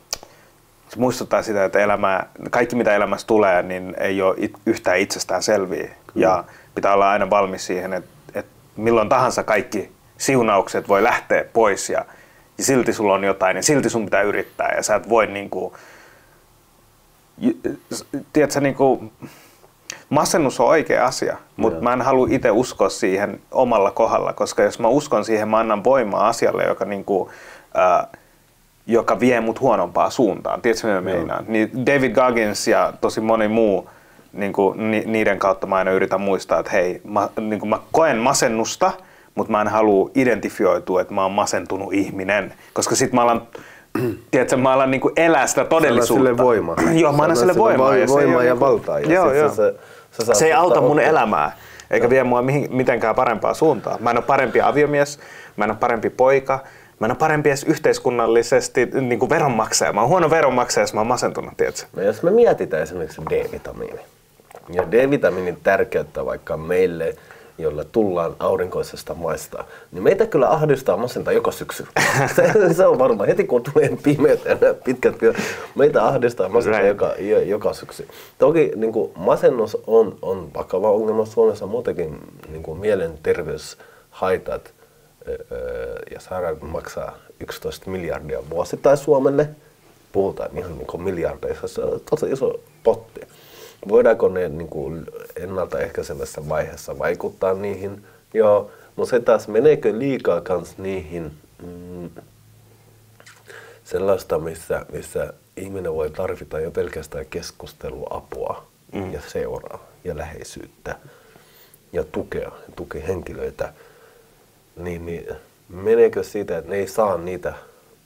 kaikki mitä elämässä tulee, niin ei ole yhtään itsestään selviä. Ja pitää olla aina valmis siihen, että milloin tahansa kaikki siunaukset voi lähteä pois ja silti sulla on jotain ja silti sun pitää yrittää ja sä et voi niinku, tiedätkö, niinku, masennus on oikea asia, mutta mä en halua itse uskoa siihen omalla kohdalla, koska jos mä uskon siihen, mä annan voimaa asialle, joka, niinku, joka vie mut huonompaan suuntaan. Tiedätkö, mitä meinaan? Niin David Goggins ja tosi moni muu, niinku, niiden kautta mä aina yritän muistaa, että hei, niinku, mä koen masennusta, mutta mä en halua identifioitua, että mä oon masentunut ihminen, koska sit mä alan tiedätkö, mä alan niinku elää sitä todellisuutta. Sille voimaa. Joo, mä annan sille voimaa. Voimaa ja valtaa. Se ei auta mun elämää, eikä vie mua mitenkään parempaa suuntaan. Mä en ole parempi aviomies, mä en ole parempi poika, mä en ole parempi edes yhteiskunnallisesti niinku veronmaksaja. Mä oon huono veronmaksaja, jos mä oon masentunut, tiedätkö? No jos me mietitään esimerkiksi D-vitamiini. Ja D-vitamiinin tärkeyttä vaikka meille, jolle tullaan aurinkoisesta maista, niin meitä kyllä ahdistaa masentaa joka syksy. Se on varma. Heti kun tulee pimeät ja pitkät meitä ahdistaa masentaa joka syksy. Toki niin kuin masennus on vakava ongelma Suomessa, muutenkin niin kuin mielenterveyshaitat ja sairaudet maksaa 11 miljardia vuosittain Suomelle. Puhutaan ihan niin kuin miljardeissa. Se on tosi iso potti. Voidaanko ne niin kuin ennaltaehkäisevässä vaiheessa vaikuttaa niihin? Joo, mutta se taas meneekö liikaa kans niihin sellaista, missä ihminen voi tarvita jo pelkästään keskusteluapua ja seuraa ja läheisyyttä ja tukihenkilöitä, niin meneekö siitä, että ne ei saa niitä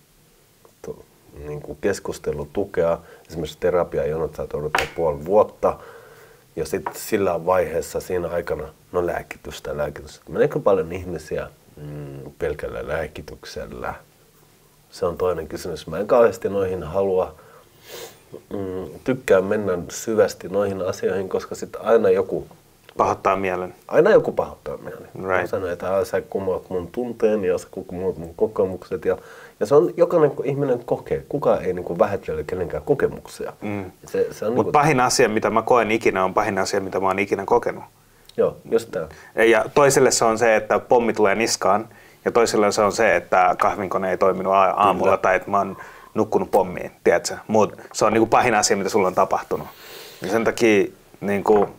niin kuin keskustelutukea, esimerkiksi terapiajonot saat odottaa puoli vuotta ja sitten sillä vaiheessa siinä aikana lääkitystä. Meneekö paljon ihmisiä pelkällä lääkityksellä? Se on toinen kysymys. Mä en kauheasti noihin halua tykkää mennä syvästi noihin asioihin, koska sitten aina joku pahoittaa mielen. Aina joku pahoittaa mielen. Right. Mä sanon, että sä kumoat mun tunteen ja sä kumoat mun kokemukset. Ja se on jokainen ihminen kokee. Kukaan ei niin vähättele kenenkään kokemuksia. Mutta pahin asia, mitä mä koen ikinä, on pahin asia, mitä mä oon ikinä kokenut. Joo, just tää. Ja toiselle se on se, että pommi tulee niskaan. Ja toiselle se on se, että kahvinkone ei toiminut aamulla tai että mä oon nukkunut pommiin. Tiedätkö? Mut se on niin pahin asia, mitä sulla on tapahtunut. Ja sen takia niin kuin,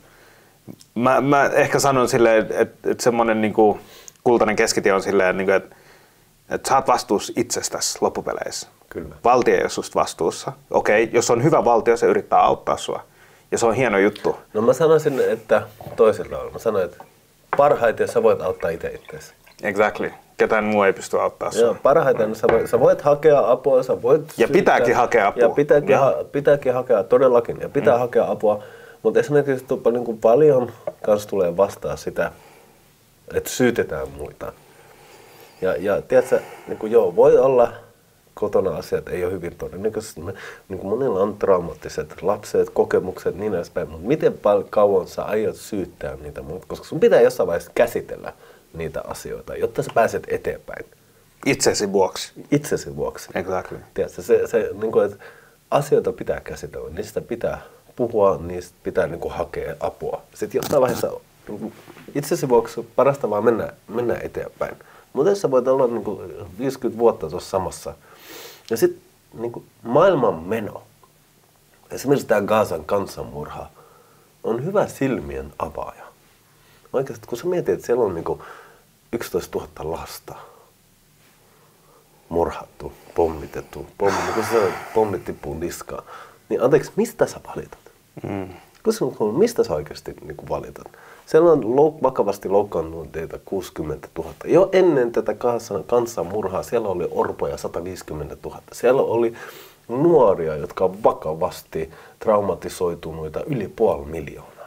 mä ehkä sanon silleen, että semmoinen niin kuin kultainen keskitie on silleen, niin kuin, että sä oot vastuussa itsestäsi loppupeleissä. Kyllä. Valtio ei ole susta vastuussa. Okei, jos on hyvä valtio, se yrittää auttaa sua. Ja se on hieno juttu. No mä sanoisin, että toisella on. Mä sanoin, että parhaiten sä voit auttaa itseäsi. Exactly. Ketään muu ei pysty auttaa sua. Joo, parhaiten sä voit hakea apua, sä voit ja syyttää, pitääkin hakea apua. Ja pitääkin hakea, todellakin. Ja pitää hakea apua. Mutta esimerkiksi niin paljon kans tulee vastaan sitä, että syytetään muita. Ja tiedätkö, niin kuin, joo, voi olla kotona asiat ei ole hyvin todennäköisesti. Niin kuin monilla on traumaattiset lapset, kokemukset, niin edespäin. Mutta miten kauan sä aiot syyttää niitä muita? Koska sun pitää jossain vaiheessa käsitellä niitä asioita, jotta sä pääset eteenpäin. Itsesi vuoksi. Itsesi vuoksi. Exactly. Tiedätkö, se niin kuin, että asioita pitää käsitellä, niistä pitää puhua, niistä pitää niin kuin, hakea apua. Sitten jossain vaiheessa niin itsesi vuoksi parasta vaan mennä eteenpäin. Mutta sä voit olla niin kuin 50 vuotta tuossa samassa. Ja sitten niin maailman meno, esimerkiksi tämä Gazan kansanmurha, on hyvä silmien avaaja. Oikeasti kun sä mietit, että siellä on niin kuin 11 000 lasta murhattu, pommitettu, pommit tippuu niskaan, niin anteeksi, mistä sä valitat? Mistä sä oikeasti niin kuin valitat? Siellä on vakavasti loukkaantuneita 60 000. Jo ennen tätä kansanmurhaa siellä oli orpoja 150 000. Siellä oli nuoria, jotka on vakavasti traumatisoituneita yli 500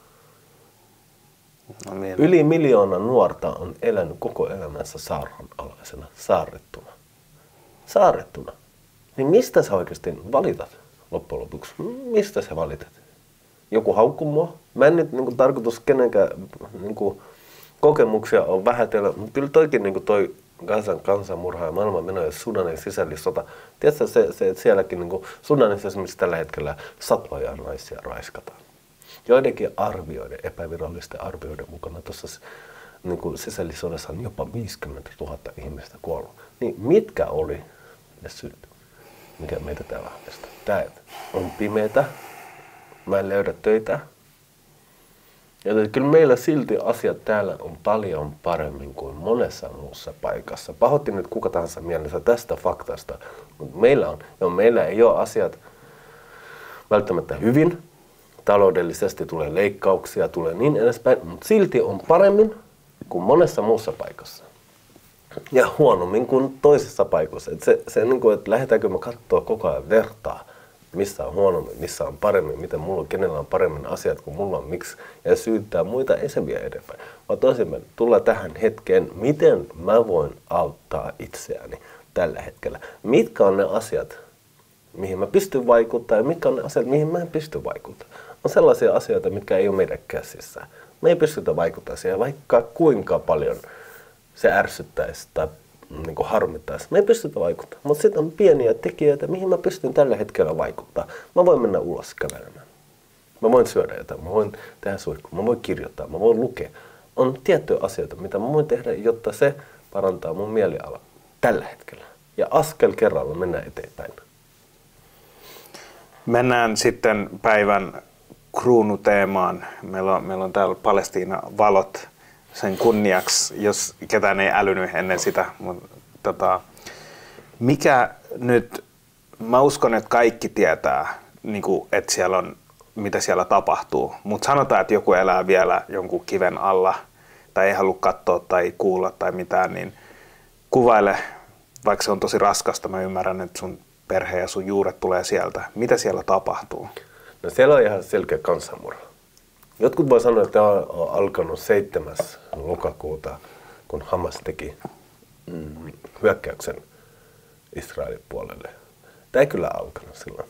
000. Yli 1 miljoona nuorta on elänyt koko elämänsä saaraanalaisena, saarrettuna. Niin mistä sä oikeasti valitat loppujen lopuksi? Mistä sä valitat? Joku haukkuu mua. Mä en nyt niin tarkoitus kenenkään niin kokemuksia on vähätellä, mutta kyllä toikin niin toi Gazan kansanmurha ja maailmanmeno ja Sudanin sisällissota. Tiedätkö se että sielläkin niin Sudanissa esimerkiksi tällä hetkellä satoja naisia raiskataan. Joidenkin arvioiden, epävirallisten arvioiden mukana tuossa niin sisällissodassa on jopa 50 000 ihmistä kuollut. Niin mitkä oli ne syyt, mikä meitä täällä ahdistaa? Tämä on pimeätä. Mä en löydä töitä. Ja kyllä meillä silti asiat täällä on paljon paremmin kuin monessa muussa paikassa. Pahoitin nyt kuka tahansa mielessä tästä faktasta, mutta meillä ei ole asiat välttämättä hyvin. Taloudellisesti tulee leikkauksia, tulee niin edespäin, mutta silti on paremmin kuin monessa muussa paikassa. Ja huonommin kuin toisissa paikoissa. Se niin kuin, että lähdetäänkö me katsoa koko ajan vertaa, missä on huonommin, missä on paremmin, miten kenellä on paremmin asiat kuin mulla on, miksi, ja syyttää muita, ei se vie eteenpäin. Vaan toisin tulla tähän hetkeen, miten mä voin auttaa itseäni tällä hetkellä. Mitkä on ne asiat, mihin mä pystyn vaikuttamaan, ja mitkä on ne asiat, mihin mä en pysty vaikuttamaan. On sellaisia asioita, mitkä ei ole meidän käsissä. Me ei pystytä vaikuttamaan siihen, vaikka kuinka paljon se ärsyttäisi tai niin kuin harmittaisi. Me ei pystytä vaikuttamaan, mutta sitten on pieniä tekijöitä, mihin mä pystyn tällä hetkellä vaikuttamaan. Mä voin mennä ulos kävelemään. Mä voin syödä jotain, mä voin tehdä suihkua, mä voin kirjoittaa, mä voin lukea. On tiettyjä asioita, mitä mä voin tehdä, jotta se parantaa mun mieliala tällä hetkellä. Ja askel kerralla mennään eteenpäin. Mennään sitten päivän kruunuteemaan. Meillä on täällä Palestiina valot sen kunniaksi, jos ketään ei älynyt ennen sitä. Mikä nyt, mä uskon, että kaikki tietää, niin kuin, että siellä on, mitä siellä tapahtuu. Mutta sanotaan, että joku elää vielä jonkun kiven alla tai ei halua katsoa tai kuulla tai mitään, niin kuvaile, vaikka se on tosi raskasta, mä ymmärrän, että sun perhe ja sun juuret tulee sieltä. Mitä siellä tapahtuu? No siellä on ihan selkeä kansanmurha. Jotkut voi sanoa, että tämä on alkanut 7. lokakuuta, kun Hamas teki hyökkäyksen Israelin puolelle. Tämä ei kyllä alkanut silloin.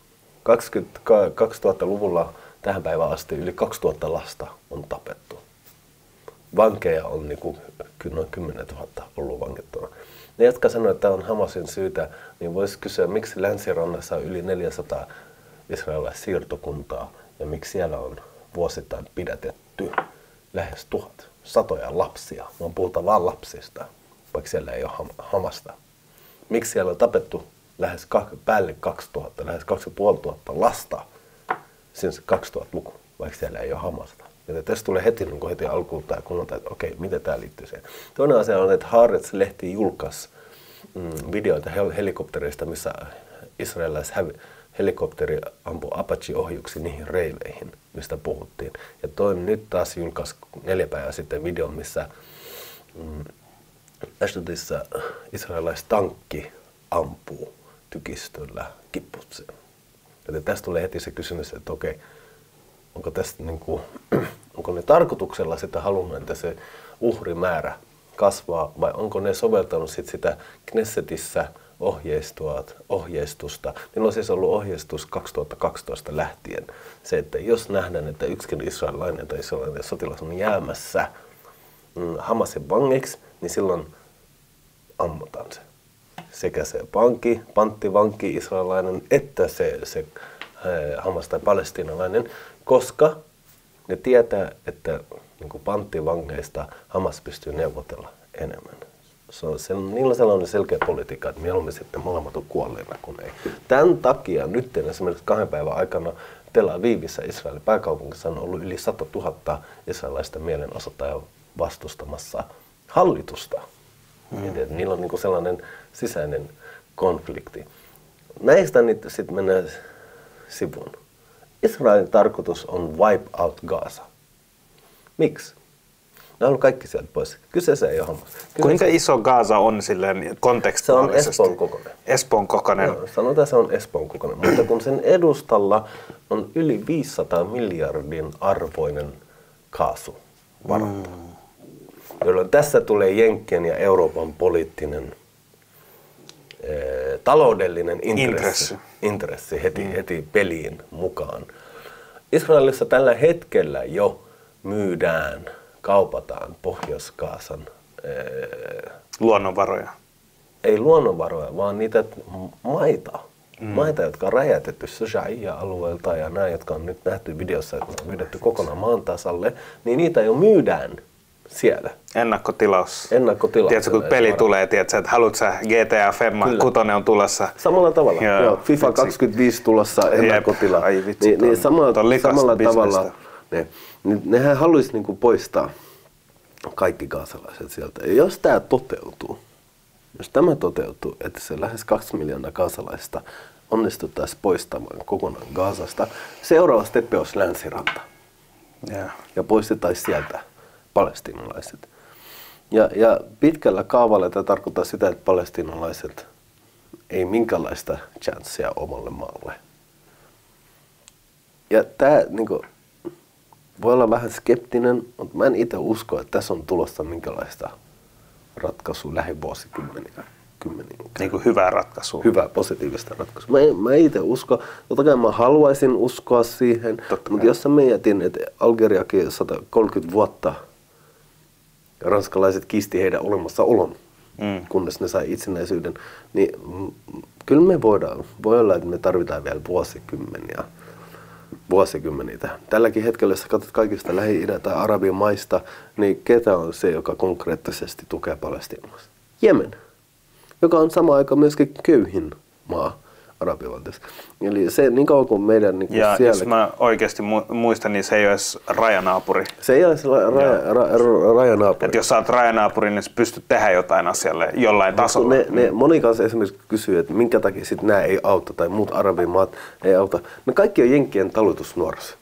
2000-luvulla tähän päivään asti yli 2000 lasta on tapettu. Vankeja on noin 10 000 ollut vangittuna. Ne, jotka sanoo, että tämä on Hamasin syytä, niin voisi kysyä, miksi länsirannassa on yli 400 israelaissiirtokuntaa ja miksi siellä on vuosittain pidätetty lähes 1000, satoja lapsia. Me puhutaan vain lapsista, vaikka siellä ei ole Hamasta. Miksi siellä on tapettu päälle 2000, lähes 2500 lasta sinne 2000-luku, vaikka siellä ei ole Hamasta. Ja tässä tulee heti alkuun tämä kunnalta, että okei, miten tämä liittyy siihen. Toinen asia on, että Haaretz-lehti julkaisi videoita helikoptereista, missä helikopteri ampui Apache-ohjuksi niihin reileihin, mistä puhuttiin. Ja toinen nyt taas julkaisi 4 päivää sitten videon, missä Ashdodissa israelaistankki ampuu tykistöllä kipputseen. Ja tästä tulee heti se kysymys, että okei, onko ne tarkoituksella sitä halunnut, että se uhrimäärä kasvaa, vai onko ne soveltanut sitä Knessetissä ohjeistusta. Niillä on siis ollut ohjeistus 2012 lähtien. Se, että jos nähdään, että yksikin israelilainen tai israelilainen sotilas on jäämässä Hamasin vangiksi, niin silloin ammutaan se. Sekä se panttivanki israelilainen, että se Hamas tai palestiinalainen, koska ne tietää, että panttivangeista Hamas pystyy neuvotella enemmän. Niillä on sellainen selkeä politiikka, että mieluummin sitten molemmat on kuolleena kuin ei. Tämän takia nyt esimerkiksi 2 päivän aikana Tel Avivissä, Israelin pääkaupungissa, on ollut yli 100 000 israelilaista mielenosoittajaa vastustamassa hallitusta. Niillä on sellainen sisäinen konflikti. Näistä nyt sitten mennään sivuun. Israelin tarkoitus on wipe out Gaza. Miksi? Ne on kaikki sieltä pois. Kyseessä ei ole Hamas. Kuinka iso Gaza on silleen kontekstuaalisesti? Se on Espoon kokoinen. Espoon kokoinen. No, sanotaan, se on Espoon kokoinen. Mutta kun sen edustalla on yli 500 miljardin arvoinen kaasuvaranto. Jolloin tässä tulee Jenkkien ja Euroopan poliittinen taloudellinen intressi heti peliin mukaan. Israelissa tällä hetkellä jo kaupataan Pohjois-Gazan luonnonvaroja. Ei luonnonvaroja, vaan niitä maita. Maita, jotka on räjäytetty Shajia-alueelta ja nämä, jotka on nyt nähty videossa, että on pyydetty kokonaan maan tasalle, niin niitä jo myydään siellä. Ennakkotilaus. Tiedätkö, kun peli tulee, tiedätkö, että haluatko sä GTA Femma, 6 on tulossa. Samalla tavalla. Joo, FIFA 25 tulossa ennakkotilaus. Niin samalla tavalla Nehän haluaisi niin kuin poistaa kaikki gaasalaiset sieltä. Ja jos tämä toteutuu, että se lähes 2 miljoonaa gaasalaista onnistuttaisiin poistamaan kokonaan Gazasta, seuraava steppi olisi länsiranta. Ja poistettaisiin sieltä palestiinalaiset. Ja pitkällä kaavalla tämä tarkoittaa sitä, että palestiinalaiset ei minkäänlaista chanssia omalle maalle. Ja tämä niinku, voi olla vähän skeptinen, mutta mä en itse usko, että tässä on tulossa minkälaista ratkaisua lähivuosikymmeniä. Niin kuin hyvää ratkaisua. Hyvää, positiivista ratkaisua. Mä itse uskon, totta kai mä haluaisin uskoa siihen, mutta jos sä mietin, että Algeriakin 130 vuotta ranskalaiset kiisti heidän olemassaolon, kunnes ne sai itsenäisyyden, niin kyllä me voi olla, että me tarvitaan vielä vuosikymmeniä. Tälläkin hetkellä, jos katsot kaikista Lähi-idän tai Arabian maista, niin ketä on se, joka konkreettisesti tukee palestiinalaisia? Jemen, joka on samaan aikaan myöskin köyhin maa arabivaltiossa. Eli se niin kauan kuin meidän niin ja siellä... jos mä oikeasti muistan, niin se ei ole edes rajanaapuri. Se ei ole rajanaapuri. Että jos sä oot rajanaapuri, niin sä pystyt tehdä jotain asialle jollain tasolla. Moni kanssa esimerkiksi kysyy, että minkä takia sit nämä ei auta tai muut arabimaat ei auta. Me kaikki on jenkkien talutusnuorossa.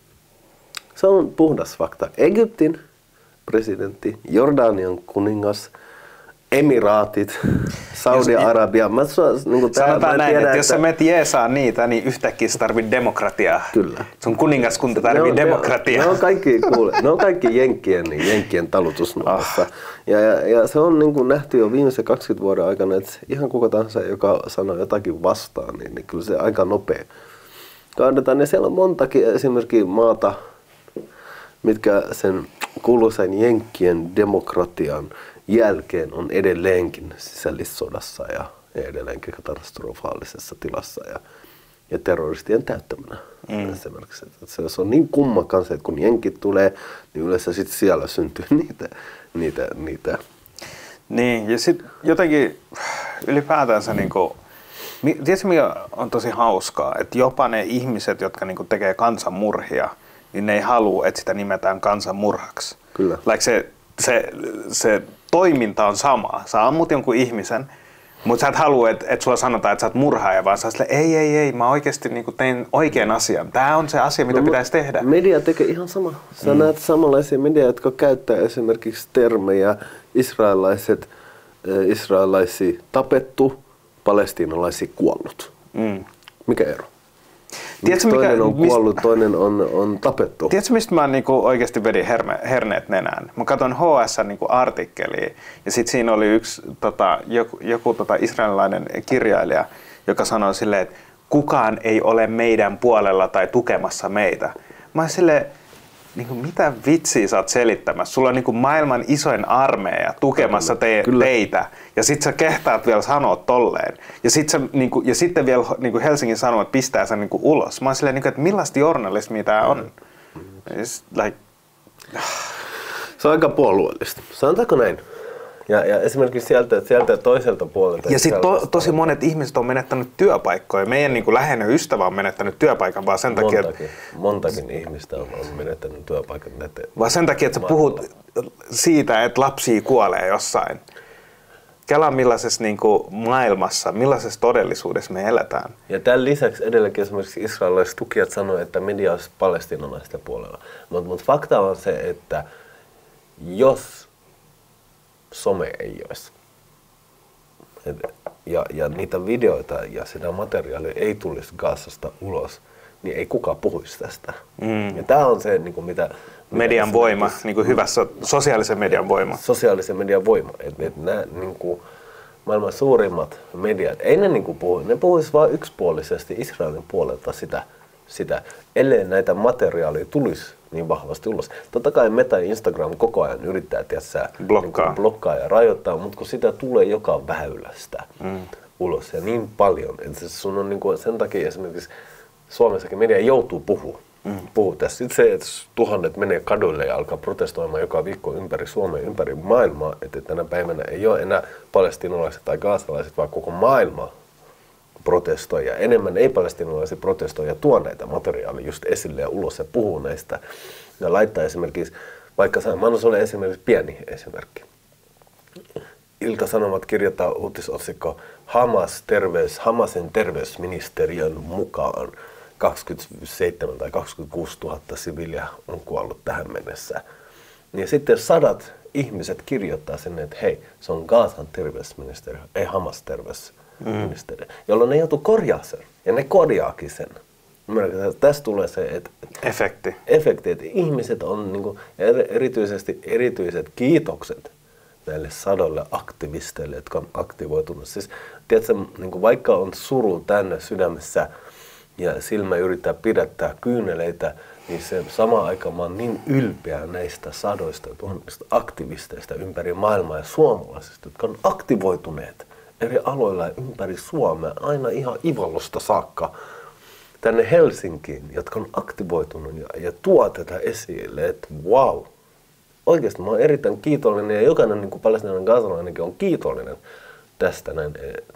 Se on puhdas fakta. Egyptin presidentti, Jordanian kuningas, Emiraatit, Saudi-Arabia. Sanotaan näin, että jos sä menet jeesaa niitä, niin yhtäkkiä sä tarvit demokratiaa. Kyllä. Sun kuningaskunta tarvii demokratiaa. Ne on kaikki jenkkien talutusnuorassa. Ja se on niin kuin nähty jo viimeisen 20 vuoden aikana, että ihan kuka tahansa, joka sanoo jotakin vastaan, niin kyllä se aika nopea kaadetaan. Ja siellä on montakin esimerkiksi maata, mitkä sen kuuluisen jenkkien demokratian jälkeen on edelleenkin sisällissodassa ja edelleenkin katastrofaalisessa tilassa ja terroristien täyttämänä. Esimerkiksi. Se on niin kumma kanssa, että kun jenkit tulee, niin yleensä sit siellä syntyy niitä. Niin, ja sitten jotenkin ylipäätänsä, tiedätkö mikä on tosi hauskaa, että jopa ne ihmiset, jotka tekee kansanmurhia, niin ne ei halua, että sitä nimetään kansanmurhaksi. Kyllä. Se toiminta on sama. Sä ammut jonkun ihmisen, mutta sä et halua, että sua sanotaan, että sä oot murhaaja, vaan sä oot ei, mä oikeasti tein oikean asian. Tää on se asia, mitä pitäisi tehdä. Media tekee ihan sama. Sä näet samanlaisia media, jotka käyttää esimerkiksi termejä israelaisia tapettu, palestiinalaisia kuollut. Mikä ero? Toinen on kuollut, toinen on tapettu. Tiedätkö, mistä mä oikeasti vedin herneet nenään? Mä katson HS-artikkelia ja sitten siinä oli joku israelilainen kirjailija, joka sanoi silleen, että kukaan ei ole meidän puolella tai tukemassa meitä. Mä oon silleen, mitä vitsiä sä oot selittämässä? Sulla on maailman isoin armeija tukemassa teitä ja sit sä kehtaat vielä sanoa tolleen. Ja sitten vielä Helsingin Sanomat pistää sen ulos. Mä oon silleen, että millaista journalismia tää on? Se on aika puolueellista. Sanotaanko näin? Ja esimerkiksi sieltä toiselta puolelta. Ja sitten tosi monet ihmiset on menettänyt työpaikkoja. Meidän läheinen ystävä on menettänyt työpaikan vaan sen takia, että... Montakin ihmistä on menettänyt työpaikan. Vaan sen takia, että sä puhut siitä, että lapsia kuolee jossain. Kelaa millaisessa maailmassa, millaisessa todellisuudessa me eletään. Ja tämän lisäksi edelleenkin esimerkiksi israelilaiset tukijat sanoivat, että media olisi palestiinalaisten puolella. Mutta fakta on se, että jos some ei olisi. Ja niitä videoita ja sitä materiaalia ei tulisi Gazasta ulos, niin ei kukaan puhuisi tästä. Ja tämä on se, mitä... Median voima, hyvässä sosiaalisen median voima. Sosiaalisen median voima. Että nämä maailman suurimmat mediat, ei ne puhu, ne puhuisi vain yksipuolisesti Israelin puolelta sitä, ellei näitä materiaaleja tulisi niin vahvasti ulos. Totta kai Meta ja Instagram koko ajan yrittää blokkaa ja rajoittaa, mutta kun sitä tulee joka väylästä ulos ja niin paljon, että sun on sen takia esimerkiksi Suomessakin media joutuu puhua tästä. Sitten se, että tuhannet menee kaduille ja alkaa protestoimaan joka viikko ympäri Suomea, ympäri maailmaa, että tänä päivänä ei ole enää palestiinalaiset tai gaasalaiset, vaan koko maailma protestoijia, enemmän ei-palestiinalaisia protestoijia tuo näitä materiaalia just esille ja ulos ja puhuu näistä. Ja laittaa esimerkiksi, vaikka mä annan sulle esimerkiksi pieni esimerkki. Ilta-Sanomat kirjoittaa uutisotsikko Hamasin terveysministeriön mukaan 27 tai 26 000 siviiliä on kuollut tähän mennessä. Ja sitten 100 ihmiset kirjoittaa sinne, että hei, se on Gazan terveysministeriö, ei Hamas terveysministeriö, jolloin ne joutuu korjaamaan sen. Ja ne korjaakin sen. Tässä tulee se efekti, että ihmiset on, niin kuin, erityisesti erityiset kiitokset näille 100 aktivisteille, jotka on aktivoitunut. Siis, tiedätkö, niin kuin vaikka on suru tänne sydämessä ja silmä yrittää pidättää kyyneleitä, niin se samaan aikaan mä oon niin ylpeä näistä 100 000 aktivisteista ympäri maailmaa ja suomalaisista, jotka on aktivoituneet eri aloilla ja ympäri Suomea, aina ihan Ivalosta saakka tänne Helsinkiin, jotka on aktivoitunut ja tuo tätä esille, että wow. Oikeasti mä oon erittäin kiitollinen ja jokainen niin kuin palestiinalainen gazalainenkin on kiitollinen tästä näin.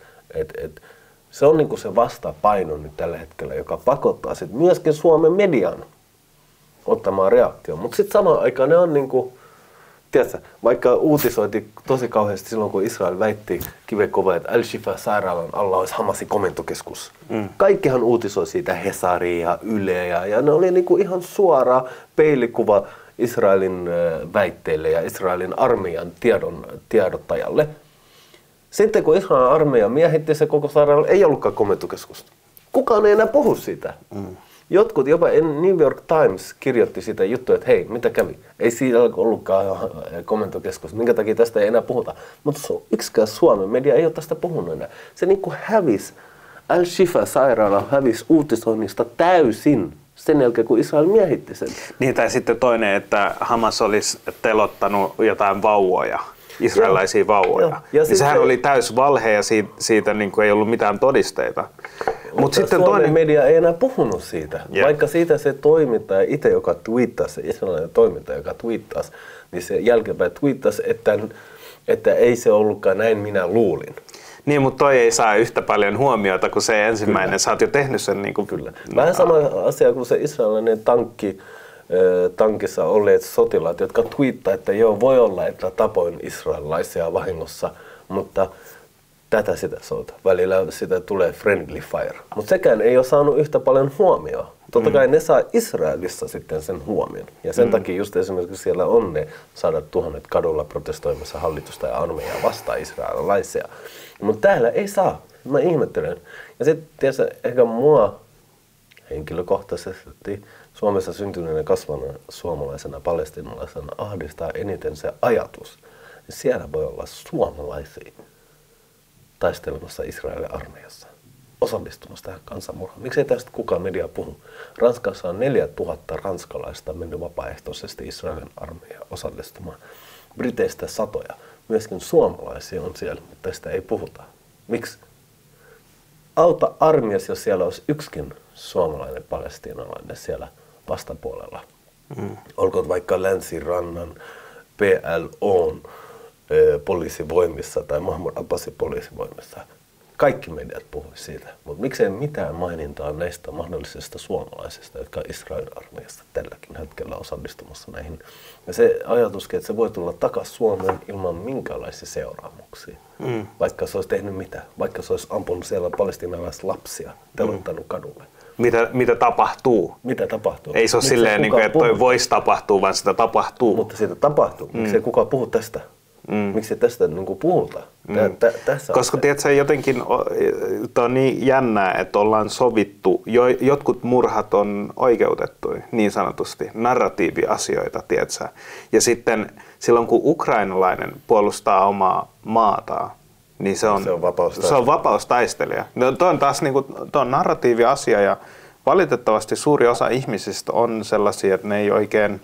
Se on niin kuin se vastapaino nyt tällä hetkellä, joka pakottaa sit myöskin Suomen median ottamaan reaktioon. Mutta sitten samaan aikaan ne on niin kuin, tiedätkö, vaikka uutisoitiin tosi kauheasti silloin, kun Israel väitti kivekovaa, että Al-Shifa-sairaalan alla olisi Hamasin komentokeskus. Kaikkihan uutisoi siitä Hesaria ja Yle ja ne oli niin kuin ihan suora peilikuva Israelin väitteille ja Israelin armeijan tiedottajalle. Sitten kun Israelin armeija miehitti se koko sairaala, ei ollutkaan komentokeskusta. Kukaan ei enää puhu siitä. Jotkut, jopa New York Times kirjoitti sitä juttua, että hei, mitä kävi? Ei siinä ollutkaan komentokeskus, minkä takia tästä ei enää puhuta. Mutta yksikään Suomen media ei ole tästä puhunut enää. Se niin kuin hävisi, Al-Shifa-sairaala hävisi uutisoinnista täysin sen jälkeen, kun Israel miehitti sen. Niin, tai sitten toinen, että Hamas olisi telottanut jotain vauvoja, israelaisia vauvoja. Ja sehän oli täys valhe ja siitä niin kuin ei ollut mitään todisteita. Mutta sitten Suomen media ei enää puhunut siitä. Vaikka siitä se toimittaja itse, joka twiittasi, se israelilainen toimittaja, joka twiittasi, niin se jälkeenpäin twiittasi, että ei se ollutkaan näin, minä luulin. Niin, mutta toi ei saa yhtä paljon huomiota kuin se ensimmäinen. Kyllä. Sä oot jo tehnyt sen. Niin kuin, kyllä. Vähän sama asia kuin se israelilainen tankissa olleet sotilaat, jotka twiittaa, että joo, voi olla, että tapoin israelilaisia vahingossa, mutta tätä sitä soita. Välillä sitä tulee friendly fire. Mutta sekään ei ole saanut yhtä paljon huomioon. Totta kai ne saa Israelissa sitten sen huomion. Ja sen takia just esimerkiksi siellä on ne 100 000 kadulla protestoimassa hallitusta ja armeijaa vastaan israelilaisia. Mutta täällä ei saa. Mä ihmettelen. Ja sitten tietysti ehkä mua henkilökohtaisesti Suomessa syntyneenä ja kasvanut suomalaisena palestiinalaisena ahdistaa eniten se ajatus. Ja siellä voi olla suomalaisia taistelemassa Israelin armeijassa, osallistumassa tähän kansanmurhaan. Miksei tästä kukaan media puhu? Ranskassa on 4000 ranskalaista mennyt vapaaehtoisesti Israelin armeijaan osallistumaan. Briteistä 100. Myöskin suomalaisia on siellä, mutta tästä ei puhuta. Miksi? Auta armias, jos siellä olisi yksikin suomalainen palestiinalainen siellä vastapuolella. Olkoon vaikka Länsirannan PLOn poliisivoimissa tai Mahmoud Abbasin poliisivoimissa. Kaikki mediat puhuivat siitä, mutta miksei mitään mainintaa näistä mahdollisista suomalaisista, jotka on Israelin armeijasta tälläkin hetkellä osallistumassa näihin. Ja se ajatuskin, että se voi tulla takaisin Suomeen ilman minkäänlaisia seuraamuksia. Vaikka se olisi tehnyt mitä, vaikka se olisi ampunut siellä palestiinalaisia lapsia, telottanut kadulle. Mitä tapahtuu? Mitä tapahtuu? Ei se ole silleen, niin kuin, että toi voisi tapahtua, vaan sitä tapahtuu. Mutta siitä tapahtuu. Miksei kukaan puhu tästä? Miksi tästä niin puhutaan? Koska tiedätkö, jotenkin on niin jännää, että ollaan sovittu, jotkut murhat on oikeutettu niin sanotusti, narratiiviasioita, tiedätkö? Ja sitten silloin kun ukrainalainen puolustaa omaa maataan, niin se on vapaustaistelija. No, tuo on taas niin kuin, tuo on narratiiviasia ja valitettavasti suuri osa ihmisistä on sellaisia, että ne ei oikein...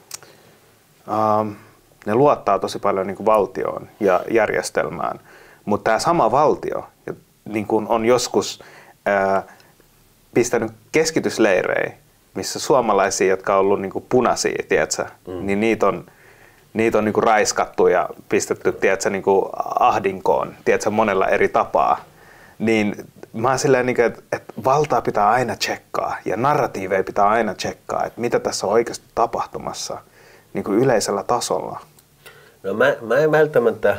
Ne luottaa tosi paljon niin kuin valtioon ja järjestelmään, mutta tämä sama valtio niin kuin on joskus pistänyt keskitysleirejä, missä suomalaisia, jotka on ollut niin kuin punaisia, tiedätkö, niin niitä on niin kuin raiskattu ja pistetty tiedätkö, niin kuin ahdinkoon, tiedätkö, monella eri tapaa. Niin mä oon silleen, että valtaa pitää aina tsekkaa ja narratiiveja pitää aina tsekkaa, että mitä tässä on oikeasti tapahtumassa niin kuin yleisellä tasolla. No mä en välttämättä...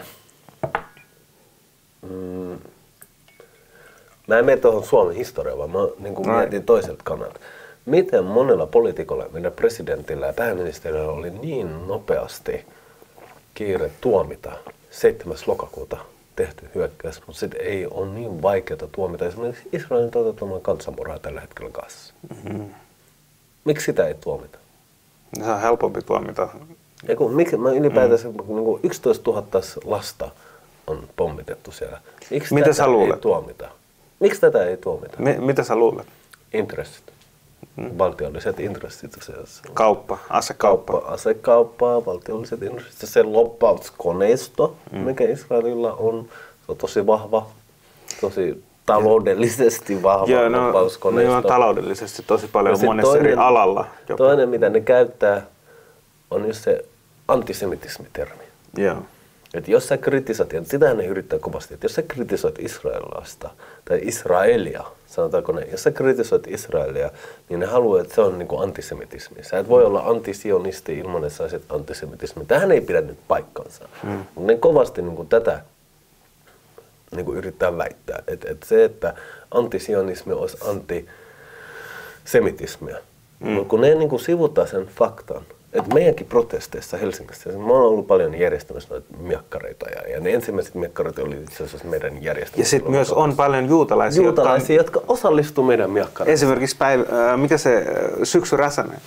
Mä en mene tuohon Suomen historiaan, vaan mä niin mietin toiselta kannalta. Miten monella poliitikolla, meidän presidentillä ja pääministerillä oli niin nopeasti kiire tuomita 7. lokakuuta tehty hyökkäys, mutta sitten ei ole niin vaikeaa tuomita esimerkiksi Israelin toteuttamaan kansanmurhaa tällä hetkellä Gazassa. Mm-hmm. Miksi sitä ei tuomita? Se on helpompi tuomita. Miksi mä ylipäätänsä 11 000 lasta on pommitettu siellä. Miksi mitä tätä ei tuomita? Miksi tätä ei tuomita? Mitä sä luulet? Intressit. Valtiolliset intressit. Kauppa, asekauppa. Asekauppa, valtiolliset intressit. Se lobbauskoneisto, mikä Israelilla on, se on tosi vahva, tosi taloudellisesti vahva lobbauskoneisto. Joo, taloudellisesti tosi paljon monessa eri alalla. Jopa. Toinen, mitä ne käyttää, on just se antisemitismitermi. Joo. Että jos sä kritisoit, ja sitähän ne yrittää kovasti, että jos sä kritisoit Israelista tai Israelia, sanotaanko ne, jos sä kritisoit Israelia, niin ne haluaa, että se on niinku antisemitismi. Sä et voi olla antisionisti ilman, että sä olisit antisemitismi. Tähän ei pidä nyt paikkaansa. Mutta ne kovasti niinku tätä niinku yrittää väittää. Että se, että antisionismi olisi antisemitismiä. Mutta kun ne niinku sivuttaa sen faktan, että meidänkin protesteissa Helsingissä, mä oon ollut paljon järjestämässä noita miakkareita ja ne ensimmäiset miakkareita oli itse asiassa meidän järjestämässä. Ja sitten myös on paljon juutalaisia jotka osallistuu meidän miakkareihin. Esimerkiksi mikä se Syksy Räsänen?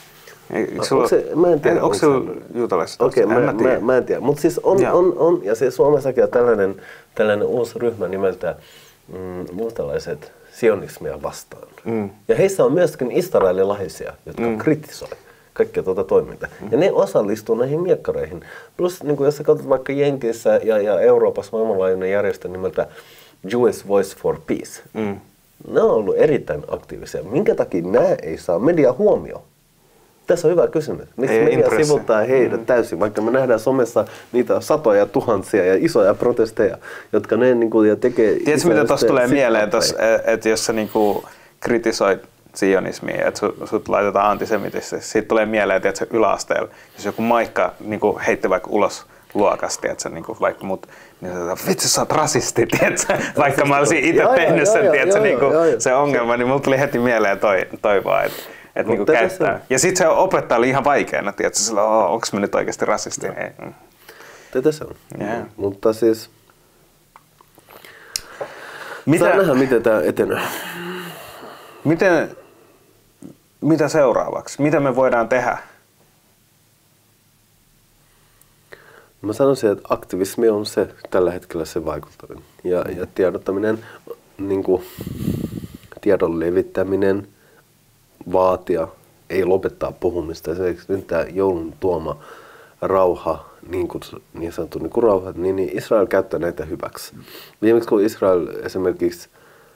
Mä en tiedä. Onko se juutalaisia? Okei, mä en tiedä. Mutta siis on, ja se Suomessakin on tällainen uusi ryhmä nimeltä juutalaiset sionismia vastaan. Ja heissä on myöskin israelilaisia, jotka kritisoi kaikkea tuota toimintaa. Ja ne osallistuu näihin miekkareihin. Plus, niin jos sä katsot vaikka Jenkeissä ja Euroopassa maailmanlaajuinen järjestö nimeltä Jewish Voice for Peace. Ne on ollut erittäin aktiivisia. Minkä takia nämä ei saa media huomioon? Tässä on hyvä kysymys. Miksi media sivuttaa heidät täysin, vaikka me nähdään somessa niitä satoja tuhansia ja isoja protesteja, jotka ne niinku tekee... Tiedätkö, mitä tuossa tulee mieleen, että jos sä niinku kritisoit sionismia, että sut laitetaan antisemitisesti. Siitä tulee mieleen, että yläasteella, jos joku maikka niinku heitti vaikka ulos luokasta, että niinku vaikka mut, niin vitsi sä oot rasisti, tiedätkö? Vaikka mä olisin itse tehnyt sen, tiedätkö, niinku se ongelma, niin mulla tuli heti mieleen toi vaan, että niinku käyttää. Ja sit se opettaa oli ihan vaikeana, tiedätkö, sillä onko mä nyt oikeasti rasisti? Tätä se on. Mutta siis, saa nähdä, miten tää etenee. Mitä seuraavaksi? Mitä me voidaan tehdä? Mä sanoisin, että aktivismi on se tällä hetkellä se vaikuttavin. Ja tiedottaminen, niin kuin tiedon levittäminen, vaatia, ei lopettaa puhumista. Esimerkiksi nyt tämä joulun tuoma rauha, niin sanottu niin kuin rauha, niin Israel käyttää näitä hyväksi. Viimeksi kun Israel esimerkiksi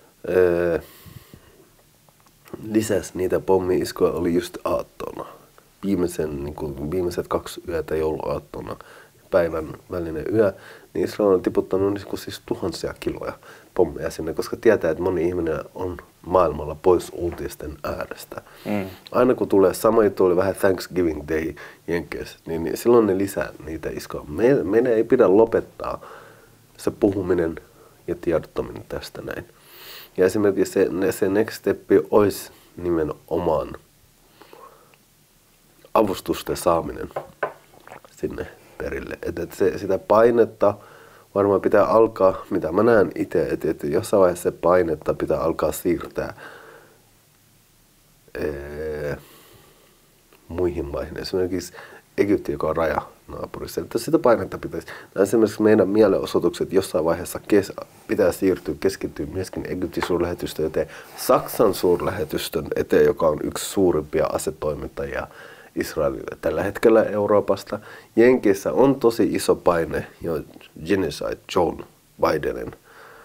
lisäsi niitä pommi-iskuja oli just aattona. Viimeiset 2 yötä jouluaattona, päivän välinen yö, niin Israel on tiputtanut siis tuhansia kiloja pommeja sinne, koska tietää, että moni ihminen on maailmalla pois uutisten äärestä. Aina kun tulee, sama juttu oli vähän Thanksgiving Day Jenkeissä, niin silloin ne lisää niitä iskuja. Meidän ei pidä lopettaa se puhuminen ja tiedottaminen tästä näin. Ja esimerkiksi se next step olisi nimenomaan avustusten saaminen sinne perille. Että sitä painetta varmaan pitää alkaa, mitä mä näen itse, että jossain vaiheessa se painetta pitää alkaa siirtää muihin maihin. Esimerkiksi Egypti, joka on rajanaapurissa. Että sitä painetta pitäisi. Esimerkiksi meidän mielenosoitukset jossain vaiheessa pitää keskittyä myöskin Egyptin suurlähetystön eteen, Saksan suurlähetystön eteen, joka on yksi suurimpia asetoimittajia Israelille tällä hetkellä Euroopasta. Jenkeissä on tosi iso paine jo genocide Joe Bidenin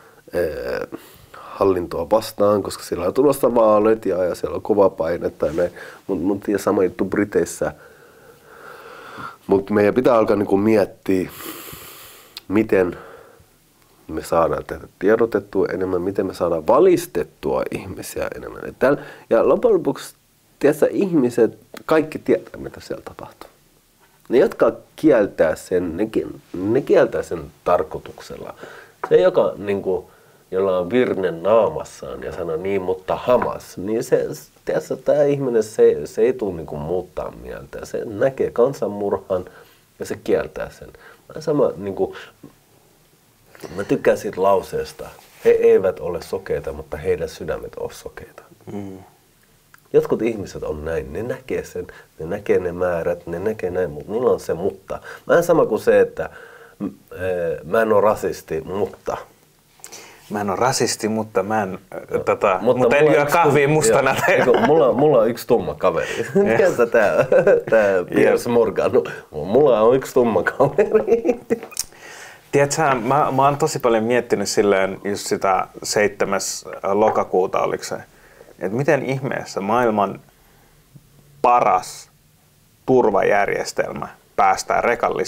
hallintoa vastaan, koska siellä on tulossa vaalit ja siellä on kova painetta. Mutta sama juttu Briteissä. Mutta meidän pitää alkaa niinku miettiä, miten me saadaan tätä tiedotettua enemmän, miten me saadaan valistettua ihmisiä enemmän. Ja loppujen lopuksi, tiedätkö, ihmiset, kaikki tietää, mitä siellä tapahtuu. Ne, jotka kieltää sen, ne kieltää sen tarkoituksella. Se, joka niin kuin, jolla on virne naamassaan ja sanoo niin, mutta Hamas, niin tiedätkö, tämä ihminen se ei tule niin kuin muuttaa mieltä. Se näkee kansanmurhan ja se kieltää sen. Sama, niin kuin, mä tykkään siitä lauseesta. He eivät ole sokeita, mutta heidän sydämet ovat sokeita. Jotkut ihmiset on näin. Ne näkee sen, ne näkee ne määrät, ne näkee näin, mutta niillä on se mutta. Vähän sama kuin se, että mä en ole rasisti, mutta... Mä en ole rasisti, mutta mä en, mutta en juo kahvia mustana. Mulla on yksi tumma kaveri. Tiedätkö tää Piers Morgan? Mulla on yksi tumma kaveri. Tiedätkö, mä oon tosi paljon miettinyt silleen just sitä 7. lokakuuta oliko se, että miten ihmeessä maailman paras turvajärjestelmä päästää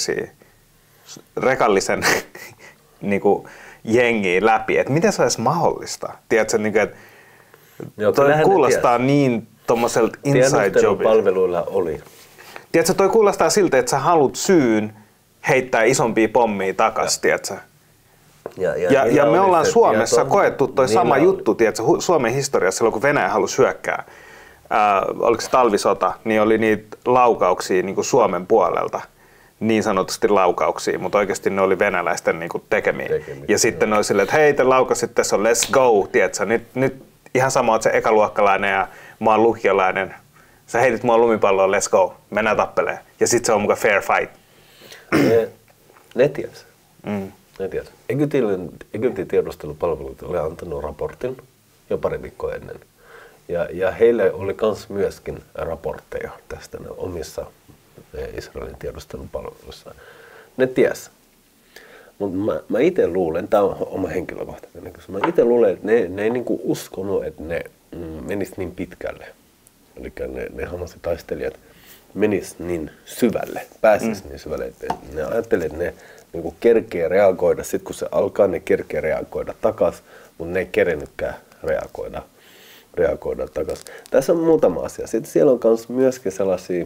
rekallisen niinku jengiin läpi, että miten se olisi mahdollista? Tiedätkö, että toi kuulostaa niin tommoselta inside jobilta. Palveluilla oli. Tiedätkö, toi kuulostaa siltä, että sä haluat syyn heittää isompia pommia takas, tiedätkö? Ja me ollaan Suomessa koettu toi sama juttu, tiedätkö, Suomen historiassa silloin, kun Venäjä halusi hyökkää. Oliko se talvisota, niin oli niitä laukauksia niin kuin Suomen puolelta. Niin sanotusti laukauksia, mutta oikeasti ne oli venäläisten niin kuin tekemiä. Ja sitten ne oli silleen, että hei, te laukasit, tässä on let's go, tiedätkö? Nyt ihan sama, että se ekaluokkalainen ja mä oon lukiolainen. Sä heitit mua lumipalloon, let's go, mennään tappeleen. Ja sitten se on mukaan fair fight. Ne tiedätkö? Ne tiedätkö? Egyptin tiedustelupalvelut oli antanut raportin jo pari viikkoa ennen. Ja heille oli myöskin raportteja tästä omissa Israelin tiedustelupalveluissa. Ne ties. Mutta mä itse luulen, tämä on oma henkilökohtainen näkemys, mä itse luulen, että ne ei niinku uskonut, että ne menis niin pitkälle. Eli ne Hamasin taistelijat menis niin syvälle, pääsis niin syvälle, että ne ajattelivat, että ne niinku kerkee reagoida. Sitten kun se alkaa, ne kerkee reagoida takas, mutta ne ei kerennytkään reagoida takas. Tässä on muutama asia. Sitten siellä on myöskin sellaisia,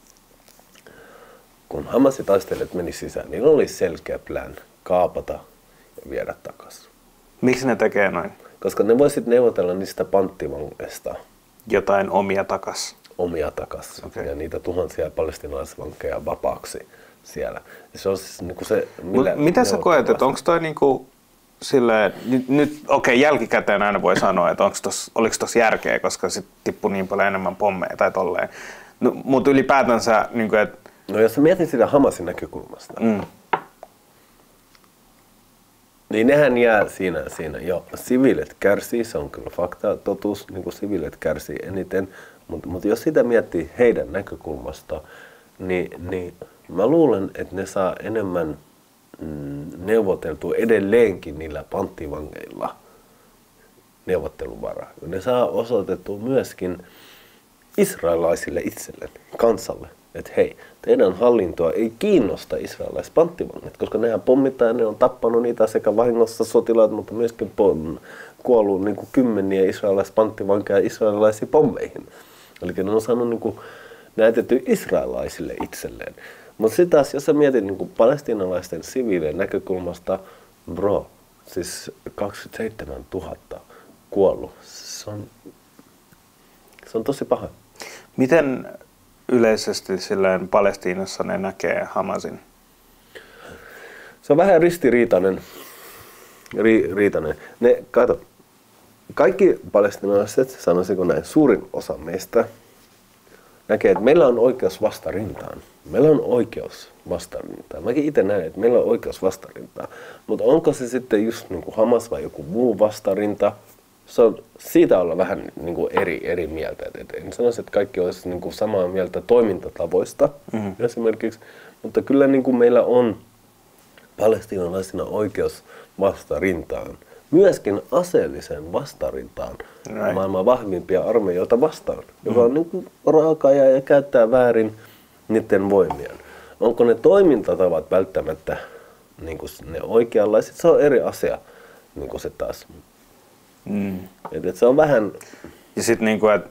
kun Hamasin taistelijat meni sisään, niin oli selkeä plan kaapata ja viedä takaisin. Miksi ne tekee noin? Koska ne voisit neuvotella niistä panttivangeista. Jotain omia takas. Okay. Ja niitä tuhansia palestiinalaisvankeja vapaaksi siellä. Ja se on siis niinku se, miten sä koet, että onko toi niinku silleen, nyt jälkikäteen aina voi sanoa, että oliko tossa järkeä, koska sit tippui niin paljon enemmän pommeja tai tolleen. No, mutta ylipäätänsä, niinku, että no jos sä mietit sitä Hamasin näkökulmasta, niin nehän jää siinä jo. Siviilit kärsii, se on kyllä fakta, totuus, niin kuin siviilit kärsii eniten. Mutta jos sitä miettii heidän näkökulmasta, niin mä luulen, että ne saa enemmän neuvoteltua edelleenkin niillä panttivangeilla neuvotteluvaraa. Ne saa osoitettua myöskin israelaisille itselleen, kansalle. Että hei, teidän hallintoa ei kiinnosta israelaiset panttivangit, koska nehän pommittaa ja ne on tappanut niitä sekä vahingossa sotilaat, mutta myöskin kuollut niin kuin kymmeniä israelaiset panttivankeja israelilaisiin pommeihin. Eli ne on saanut niin kuin näytetty israelaisille itselleen. Mutta sitten taas, jos sä mietit niin kuin palestiinalaisten siviilien näkökulmasta, bro, siis 27 000 kuollut, se on tosi paha. Miten yleisesti silleen Palestiinassa ne näkee Hamasin? Se on vähän ristiriitainen. Kato, kaikki palestiinalaiset, sanoisinko näin, suurin osa meistä näkee, että meillä on oikeus vastarintaan. Meillä on oikeus vastarintaan. Mäkin itse näen, että meillä on oikeus vastarintaan. Mutta onko se sitten just niin kuin Hamas vai joku muu vastarinta? Se on, siitä olla vähän niin kuin eri mieltä. En sanoisi, että kaikki olisi niin kuin samaa mieltä toimintatavoista esimerkiksi, mutta kyllä niin kuin meillä on palestiinalaisina oikeus vastarintaan. Myöskin aseelliseen vastarintaan maailman vahvimpia armeijoita vastaan, joka on niin kuin raaka ja käyttää väärin niiden voimia. Onko ne toimintatavat välttämättä niin kuin ne oikeanlaiset, se on eri asia niin kuin se taas. Et se on vähän... Ja sitten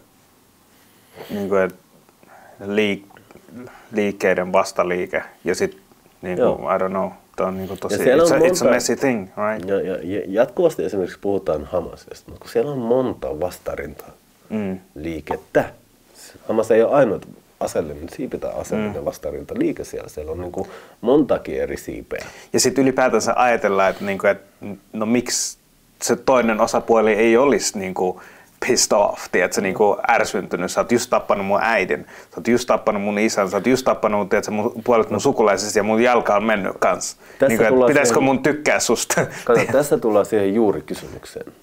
liikkeiden vastaliike ja sitten I don't know, tämä on tosi, it's a messy thing, right? Ja jatkuvasti esimerkiksi puhutaan Hamasista, mutta kun siellä on monta vastarintaa liikettä. Hamas ei ole ainoa aseellinen siipi tai aseellinen vastarinta liike siellä on niin kuin montakin eri siipeä. Ja sitten ylipäätänsä ajatellaan, että no miksi se toinen osapuoli ei olisi pissed off, tiedätkö, ärsyntynyt. Sä oot just tappanut mun äidin, sä oot just tappanut mun isän, sä oot just tappanut puolet mun sukulaisista ja mun jalka on mennyt kans. Pitäisikö mun tykkää susta? Tässä tullaan siihen juurikysymykseen.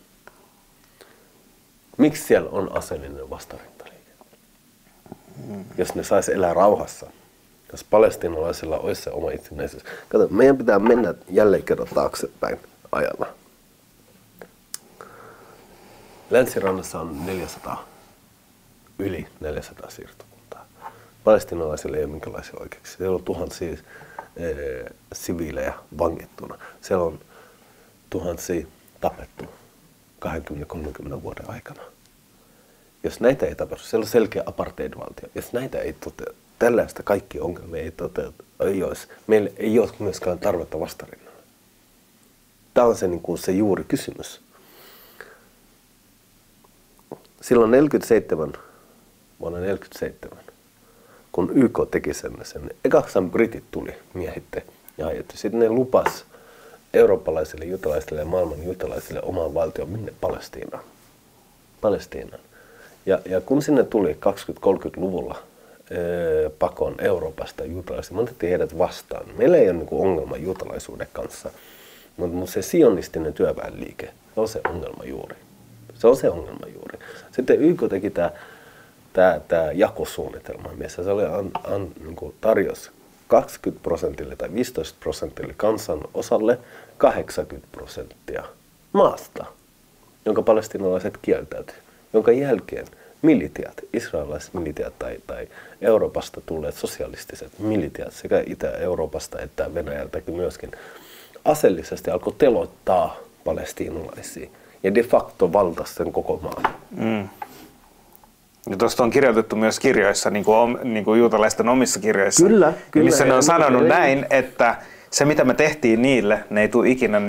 Miksi siellä on aseellinen vastarintaliike? Jos ne sais elää rauhassa, jos palestiinalaisilla olisi se oma itsenäisyys. Kato, meidän pitää mennä jälleen kerran taaksepäin ajalla. Länsirannassa on yli 400 siirtokuntaa. Palestiinalaisilla ei ole minkälaisia oikeuksia. Siellä on tuhansia siviilejä vangittuna. Siellä on tuhansia tapettu 20-30 vuoden aikana. Jos näitä ei tapahdu, siellä on selkeä apartheid-valtio. Jos näitä ei toteudu, tällaista kaikki ongelmia ei toteudu, meillä ei ole myöskään tarvetta vastarinnalle. Tämä on se juuri kysymys. Silloin vuonna 1947, kun YK teki sen ekaksan britit tuli miehitte ja ajettu. Sitten ne lupas eurooppalaisille, juutalaisille ja maailman juutalaisille oman valtion minne Palestiinaan. Ja kun sinne tuli 20-30-luvulla pakoon Euroopasta juutalaisille, me otettiin heidät vastaan. Meillä ei ole ongelma juutalaisuuden kanssa, mutta se sionistinen työväenliike, se on se ongelma juuri. Sitten YK teki tämä jakosuunnitelma, missä se oli tarjos 20% tai 15% kansan osalle 80% maasta, jonka palestiinalaiset kieltäytyi, jonka jälkeen militiat, israelilaiset militiat tai Euroopasta tulleet sosialistiset militiat sekä Itä-Euroopasta että Venäjältäkin myöskin aseellisesti alkoi teloittaa palestiinalaisia. Ja de facto valtasi sen koko maan. Ja tuosta on kirjoitettu myös kirjoissa, niin kuin juutalaisten omissa kirjoissa, kyllä, missä ne on sanonut näin, että se mitä me tehtiin niille, ne ei tule ikinä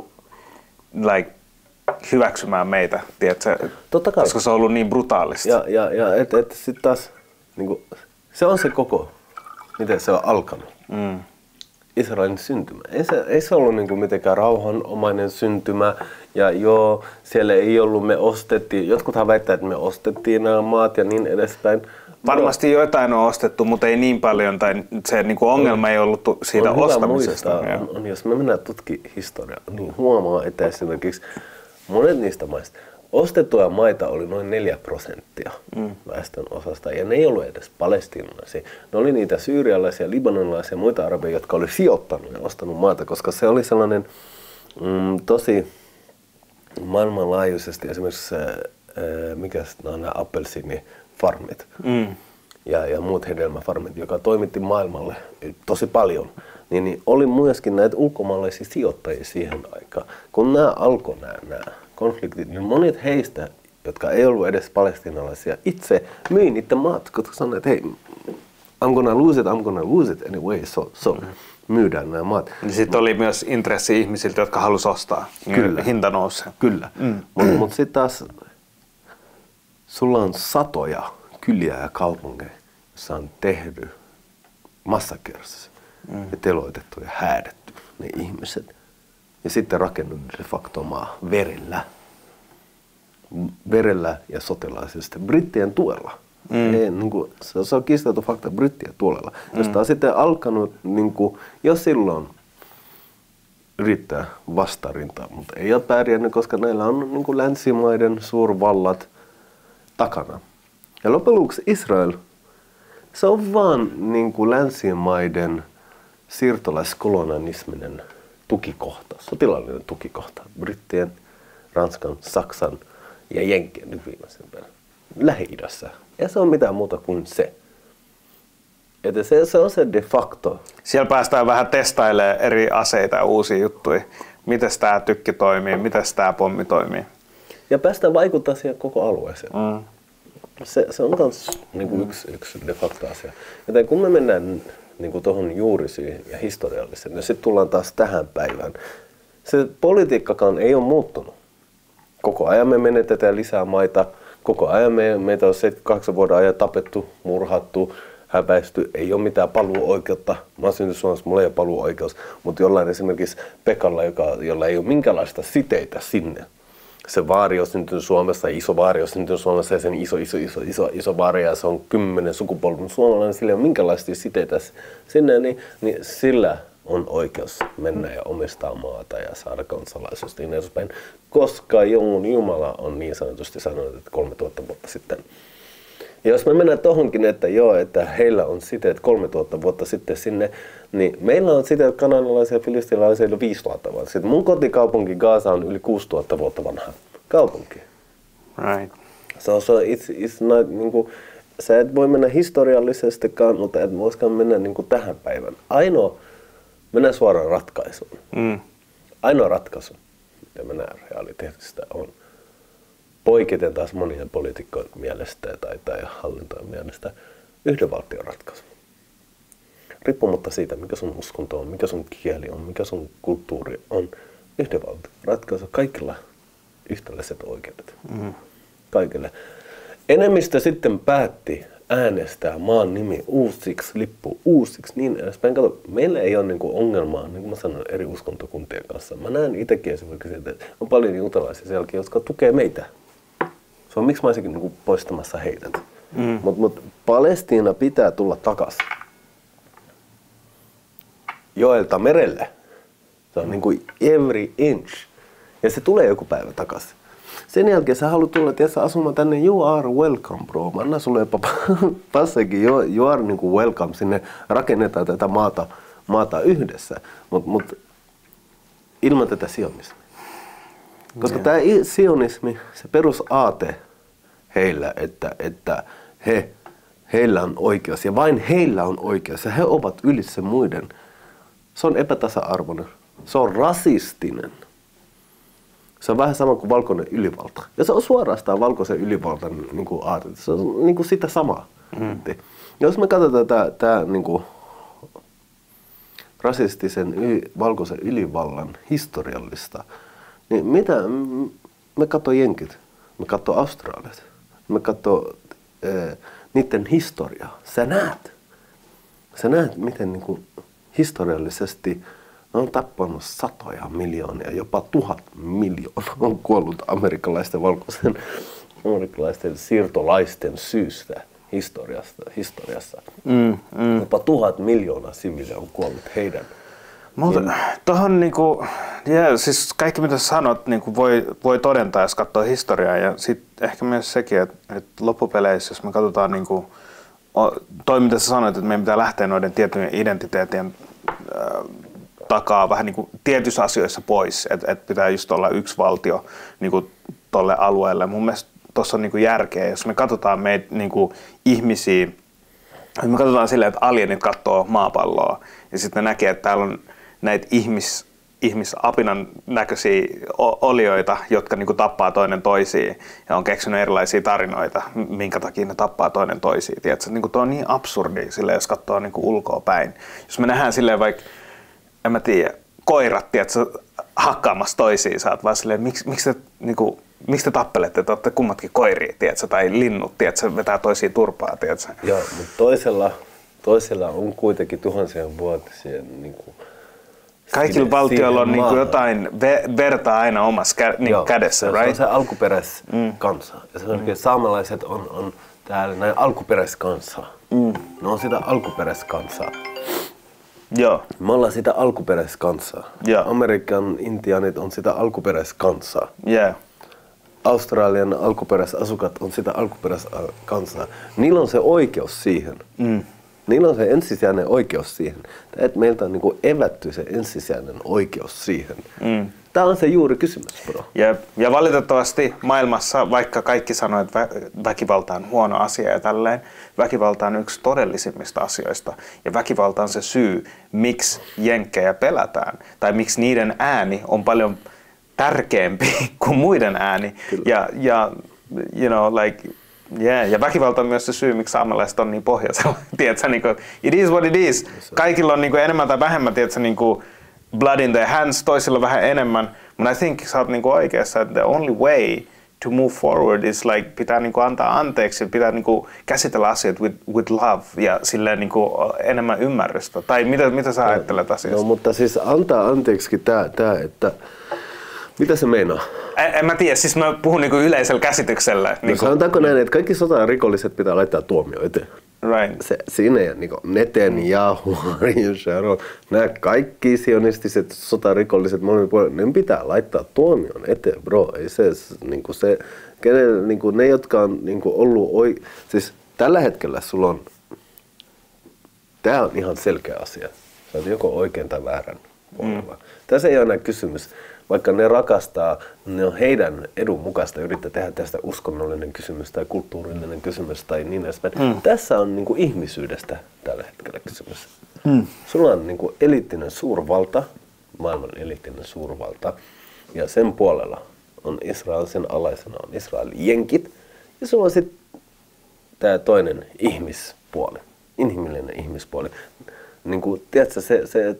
hyväksymään meitä, tiedätkö? Totta kai. Koska se on ollut niin brutaalista. Ja sitten taas, se on se koko, miten se on alkanut. Israelin syntymä. Ei se ollut mitenkään rauhanomainen syntymä. Ja joo, siellä ei ollut, me ostettiin, jotkuthan väittää, että me ostettiin nämä maat ja niin edespäin. Varmasti joitain on ostettu, mutta ei niin paljon, tai se ongelma ei ollut siitä on ostamisesta. Hyvä muistaa, jos me mennään tutkimaan historiaa, niin huomaa, että esimerkiksi monet niistä maista, ostettuja maita oli noin 4% väestön osasta, ja ne ei ollut edes palestiinalaisia. Ne oli niitä syyrialaisia, libanonilaisia ja muita arabeja, jotka oli sijoittanut ja ostanut maata, koska se oli sellainen tosi maailmanlaajuisesti esimerkiksi nämä appelsiinifarmit ja muut hedelmäfarmit, joka toimitti maailmalle tosi paljon, niin oli myöskin näitä ulkomaalaisia sijoittajia siihen aikaan. Kun nämä alkoi nämä konfliktit, niin monet heistä, jotka ei ollut edes palestiinalaisia, itse myi niiden maat, koska sanoivat, että hei, I'm gonna lose it anyway, so myydään nämä maat. Sitten oli myös intressi ihmisiltä, jotka halusivat ostaa. Kyllä. Hinta nousee. Kyllä. Mutta sitten taas sulla on satoja kyliä ja kaupunkeja, joissa on tehty massakers ja teloitettu ja häädetty ne ihmiset. Ja sitten rakennut de facto maa verellä ja sotilaallisesti brittien tuella. Se on kiistelty fakta brittien tuolella. Josta on sitten alkanut jo silloin yrittää vastarintaa, mutta ei ole pärjännyt, koska näillä on länsimaiden suurvallat takana. Ja loppujen lopuksi Israel, se on vaan länsimaiden siirtolaiskolonialisminen tukikohta, sotilaallinen tukikohta. Brittien, Ranskan, Saksan ja Jenkkien nyt viimeisen päälle. Lähi-idässä. Ja se on mitään muuta kuin se. Että se on se de facto. Siellä päästään vähän testailemaan eri aseita ja uusia juttuja. Miten tämä tykki toimii, miten tämä pommi toimii. Ja päästään vaikuttaa siihen koko alueeseen. Se on myös niin yksi de facto asia. Joten kun me mennään niin tuohon juurisyihin ja historialliseen, niin sitten tullaan taas tähän päivään. Se politiikkakaan ei ole muuttunut. Koko ajan me menetetään lisää maita. Koko ajan meitä on 7-8 vuoden ajan tapettu, murhattu, häpäisty. Ei ole mitään paluuoikeutta. Mä oon syntynyt Suomessa, mulla ei ole paluuoikeus. Mutta jollain esimerkiksi Pekalla, jolla ei ole minkäänlaista siteitä sinne. Se vaari on syntynyt Suomessa, iso vaari on syntynyt Suomessa ja sen iso vaari ja se on 10 sukupolven suomalainen. Sillä ei ole minkäänlaista siteitä sinne, niin sillä on oikeus mennä ja omistaa maata ja saada kansalaisuus niin edespäin. Koska Jumala on niin sanotusti sanonut, että 3000 vuotta sitten. Ja jos me mennään tohonkin, että joo, että heillä on siteet 3000 vuotta sitten sinne, niin meillä on siteet kananalaisia ja filistilaisia 5000 vuotta sitten. Mun kotikaupunki Gaza on yli 6000 vuotta vanha kaupunki. Right. It's not, niin kuin, sä et voi mennä historiallisestikaan, mutta et voisikaan mennä niin kuin tähän päivään. Mennään suoraan ratkaisuun. Ainoa ratkaisu, mitä mä näen realiteetistä, on poiketen taas monien poliitikkojen mielestä tai hallintojen mielestä yhden valtion ratkaisu. Riippumatta siitä, mikä sun uskonto on, mikä sun kieli on, mikä sun kulttuuri on, yhden valtion ratkaisu. Kaikilla yhtäläiset oikeudet. Kaikille. Enemmistö sitten päätti äänestää maan nimi uusiksi, lippu uusiksi, niin edespäin. Kato, meillä ei ole niinku ongelmaa, niin kuin mä sanon, eri uskontokuntien kanssa. Mä näen itsekin esimerkiksi, että on paljon juutalaisia sielläkin, jotka tukee meitä. Se on miksi mä olisinkin niinku poistamassa heidät. Mutta Palestiina pitää tulla takaisin. Joelta merelle. Se on niinku every inch. Ja se tulee joku päivä takaisin. Sen jälkeen sä haluat tulla asumaan tänne, you are welcome bro. Mä annan sulle jopa passekin, you are niinku welcome. Sinne rakennetaan tätä maata yhdessä. Mut ilman tätä sionismia. Koska tämä sionismi, se perusaate heillä, että heillä on oikeus ja vain heillä on oikeus ja he ovat ylissä muiden. Se on epätasa-arvoinen. Se on rasistinen. Se on vähän sama kuin valkoinen ylivalta. Ja se on suorastaan valkoisen ylivaltan niin kuin aate. Se on niin kuin sitä samaa. Jos me katsotaan tämä niin kuin rasistisen valkoisen ylivallan historiallista, niin mitä me katsoo jenkit, me katsoo australiat, me katsoo niiden historiaa. Sä näet miten niin kuin historiallisesti ne on tappanut 100 miljoonia, jopa 1000 miljoonaa on kuollut amerikkalaisten siirtolaisten syystä historiassa. Jopa 1000 miljoonaa siviiliä on kuollut heidän. Mutta tuohon niinku, siis kaikki mitä sanot niinku voi todentaa, jos katsoo historiaa ja sitten ehkä myös sekin, että loppupeleissä, jos me katsotaan niinku, toi mitä sä sanoit, että meidän pitää lähteä noiden tiettyjen identiteettien takaa vähän niin kuin tietyissä asioissa pois, että pitää just olla yksi valtio niin kuin tolle alueelle. Mun mielestä tuossa on niin kuin järkeä, jos me katsotaan meitä niin kuin ihmisiä, me katsotaan silleen, että alienit katsoo maapalloa ja sitten ne näkee, että täällä on näitä ihmisapinan näköisiä olioita, jotka niin kuin tappaa toinen toisiin ja on keksinyt erilaisia tarinoita, minkä takia ne tappaa toinen toisiin. Tiedätkö? Niin kuin tuo on niin absurdi, silleen, jos katsoo niin kuin ulkoa päin. Jos me nähdään silleen vaikka, en mä tiedä, koirat, tiedätkö, hakkaamassa toisiin, sä oot vaan silleen, miksi te tappelette, te olette kummatkin koiria, tiedätkö, tai linnut, tiedätkö, vetää toisiin turpaa, tiedätkö. Joo, mutta toisella on kuitenkin tuhansien vuotisia niin kuin kaikilla valtioilla on niin kuin jotain verta aina omassa kädessä, right? Se on se alkuperäiskansa. Ja se on saamelaiset on täällä näin alkuperäiskansaa. Ne on sitä alkuperäiskansaa. Joo. Me ollaan sitä alkuperäiskansaa. Amerikan intiaanit on sitä alkuperäiskansaa. Yeah. Australian alkuperäisasukkaat on sitä alkuperäiskansaa. Niillä on se oikeus siihen. Niillä on se ensisijainen oikeus siihen. Että meiltä on niin kuin evätty se ensisijainen oikeus siihen. Tämä on se juuri kysymys, bro. Ja valitettavasti maailmassa, vaikka kaikki sanoo, että väkivalta on huono asia ja tälleen, väkivalta on yksi todellisimmista asioista. Ja väkivalta on se syy, miksi jenkkejä pelätään. Tai miksi niiden ääni on paljon tärkeämpi kuin muiden ääni. Ja you know, like, ja väkivalta on myös se syy, miksi saamelaiset on niin pohjoisella. Tiedätkö, niin kuin, it is what it is. Kaikilla on niin kuin enemmän tai vähemmän, tiedätkö, niin kuin blood in their hands, toisilla vähän enemmän. Mutta I think sä oot niin kuin oikeassa, että the only way to move forward is like, pitää niin kuin antaa anteeksi, pitää niin kuin käsitellä asiat with love ja silleen niin kuin enemmän ymmärrystä. Tai mitä sä ajattelet asiasta? No, mutta siis antaa anteeksi tää, että mitä se meinaa? En mä tiedä, siis mä puhun niinku yleisellä käsityksellä. No sanotaanko näin, että kaikki sotarikolliset pitää laittaa tuomio eteen? Right. Siinä ja niin Netanyahu, Ariel Sharon, nämä kaikki sionistiset sotarikolliset ne pitää laittaa tuomion eteen, bro. Ei se, niinku se niinku ne, jotka on niinku ollut siis tällä hetkellä sulla on, tää on ihan selkeä asia. Sä oot joko oikein tai väärän puolella. Tässä ei ole enää kysymys. Vaikka ne rakastaa, ne on heidän edun mukaista yrittää tehdä tästä uskonnollinen kysymys tai kulttuurillinen kysymys tai niin edespäin. Tässä on niin kuin ihmisyydestä tällä hetkellä kysymys. Sulla on niin kuin eliittinen suurvalta, maailman eliittinen suurvalta, ja sen puolella on Israel, sen alaisena on Israelin jenkit, ja sulla on sitten tämä toinen ihmispuoli, inhimillinen ihmispuoli. Niin kuin, tiedätkö, se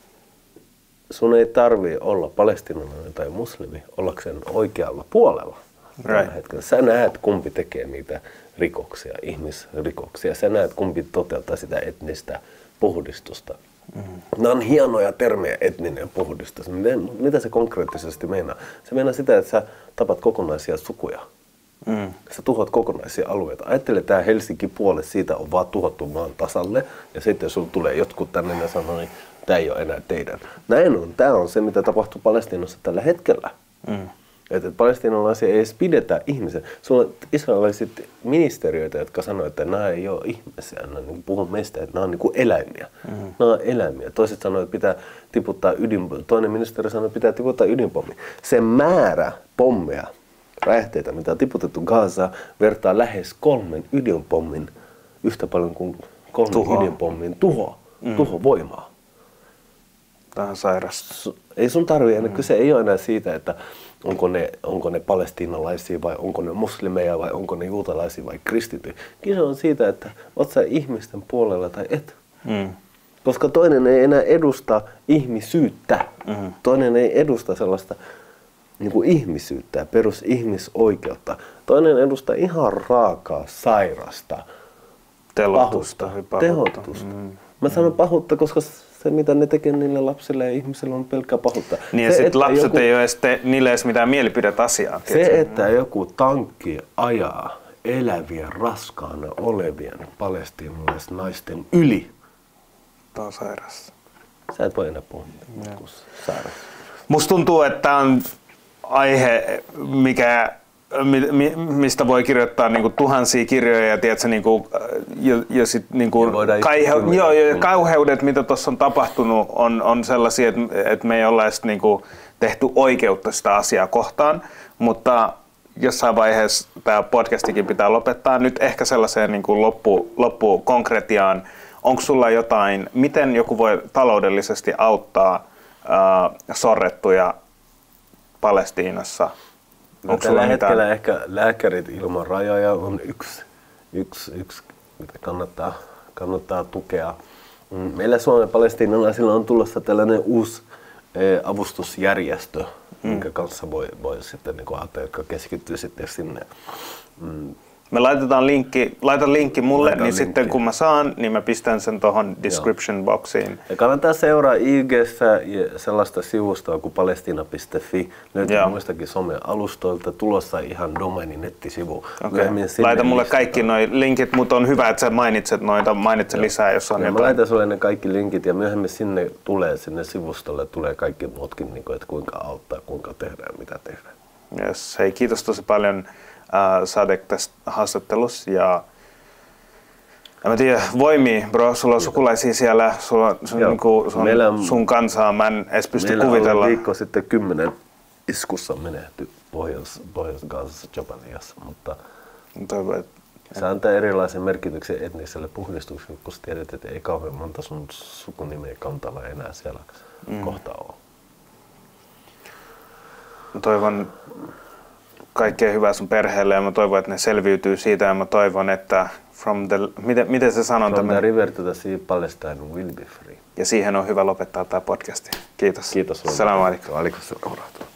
sun ei tarvii olla palestiinalainen tai muslimi ollakseen oikealla puolella. Right. Sä näet, kumpi tekee niitä rikoksia, ihmisrikoksia. Sä näet, kumpi toteuttaa sitä etnistä puhdistusta. Nämä on hienoja termejä, etninen puhdistus. Mitä se konkreettisesti meinaa? Se meinaa sitä, että sä tapat kokonaisia sukuja. Sä tuhot kokonaisia alueita. Ajattele, että tämä Helsinki puoli siitä on vaan tuhottu maan tasalle. Ja sitten sulla tulee jotkut tänne ja sanoo, niin tämä ei ole enää teidän. Näin on. Tämä on se, mitä tapahtuu Palestiinassa tällä hetkellä. Että palestiinalaisia ei edes pidetä ihmisiä. Sulla on israelilaiset ministeriöitä, jotka sanoo, että nämä ei ole ihmisiä. Nämä niin puhun meistä, että nämä on niin eläimiä. Nämä on eläimiä. Toiset sanoo, että pitää tiputtaa toinen ministeri sanoo, että pitää tiputtaa ydinpommi. Se määrä pommeja, räjähteitä, mitä on tiputettu Gazaan, vertaa lähes 3 ydinpommin yhtä paljon kuin 3 ydinpommin tuhovoimaa. Tämä on sairasta. Ei sun tarvitse, kyse ei ole enää siitä, että onko ne palestiinalaisia vai onko ne muslimeja vai onko ne juutalaisia vai kristityjä. Kyse on siitä, että oot sä ihmisten puolella tai et. Koska toinen ei enää edusta ihmisyyttä. Toinen ei edusta sellaista niin kuin ihmisyyttä ja perusihmisoikeutta. Toinen edustaa ihan raakaa, sairasta, tehotusta. Mä sanon pahuutta, koska se, mitä ne tekee niille lapsille ja ihmisille, on pelkkää pahuutta. Niin, ja sitten lapset ei ole niille edes mitään mielipidetasiaa. Se, että joku tankki ajaa elävien, raskaana olevien palestiinalaisnaisten yli. Tämä on sairas. Sä et voi enää puhua sairas. Musta tuntuu, että tämä on aihe, mistä voi kirjoittaa niinku tuhansia kirjoja ja tiedätkö, niinku, ja sit, niinku, kauheudet, mitä tuossa on tapahtunut, on sellaisia, että me ei olla edes niinku, tehty oikeutta sitä asiaa kohtaan, mutta jossain vaiheessa tämä podcastikin pitää lopettaa. Nyt ehkä sellaiseen niinku loppu konkretiaan. Onko sulla jotain, miten joku voi taloudellisesti auttaa sorrettuja Palestiinassa? Tällä hetkellä ehkä Lääkärit ilman rajoja on yksi mitä kannattaa tukea. Meillä Suomen palestiinalaisilla on tulossa tällainen uusi avustusjärjestö, minkä kanssa voi sitten niin ajatella, jotka keskittyy sitten sinne. Me laitan linkki mulle, niin sitten kun mä saan, niin mä pistän sen tuohon description boxiin. Ja kannattaa seuraa IG:ssä sellaista sivustoa kuin palestina.fi. Löytyy muistakin some-alustoilta tulossa ihan domainin nettisivu. Okay. Laita mulle kaikki noi linkit, mutta on hyvä, että sä mainitset noita. Mainitse lisää, jos on jotain. Mä laitan sulle ne kaikki linkit ja myöhemmin sinne sivustolle tulee kaikki muutkin, että kuinka auttaa, kuinka tehdään, mitä tehdään. Yes. Hei, kiitos tosi paljon. Sadek tästä haastattelussa ja en mä tiedä, voimii bro, sulla on sukulaisia siellä, sun kansaa, mä en edes pysty kuvitella. Meillä on viikko sitten iskussa menehtyi Pohjois-Gazassa, Jabaliassa, mutta se antaa erilaisen merkityksen etniselle puhdistukselle, kun tiedät, että ei kauhean monta sun sukunimeä kantava enää siellä kohtaa ole. Mä toivon kaikkea hyvää sun perheelle ja mä toivon, että ne selviytyy siitä ja mä toivon, että miten se sanonta? From the river to the sea, Palestine will be free. Ja siihen on hyvä lopettaa tämä podcasti. Kiitos. Kiitos. Salam alaikum. Alaikum salam.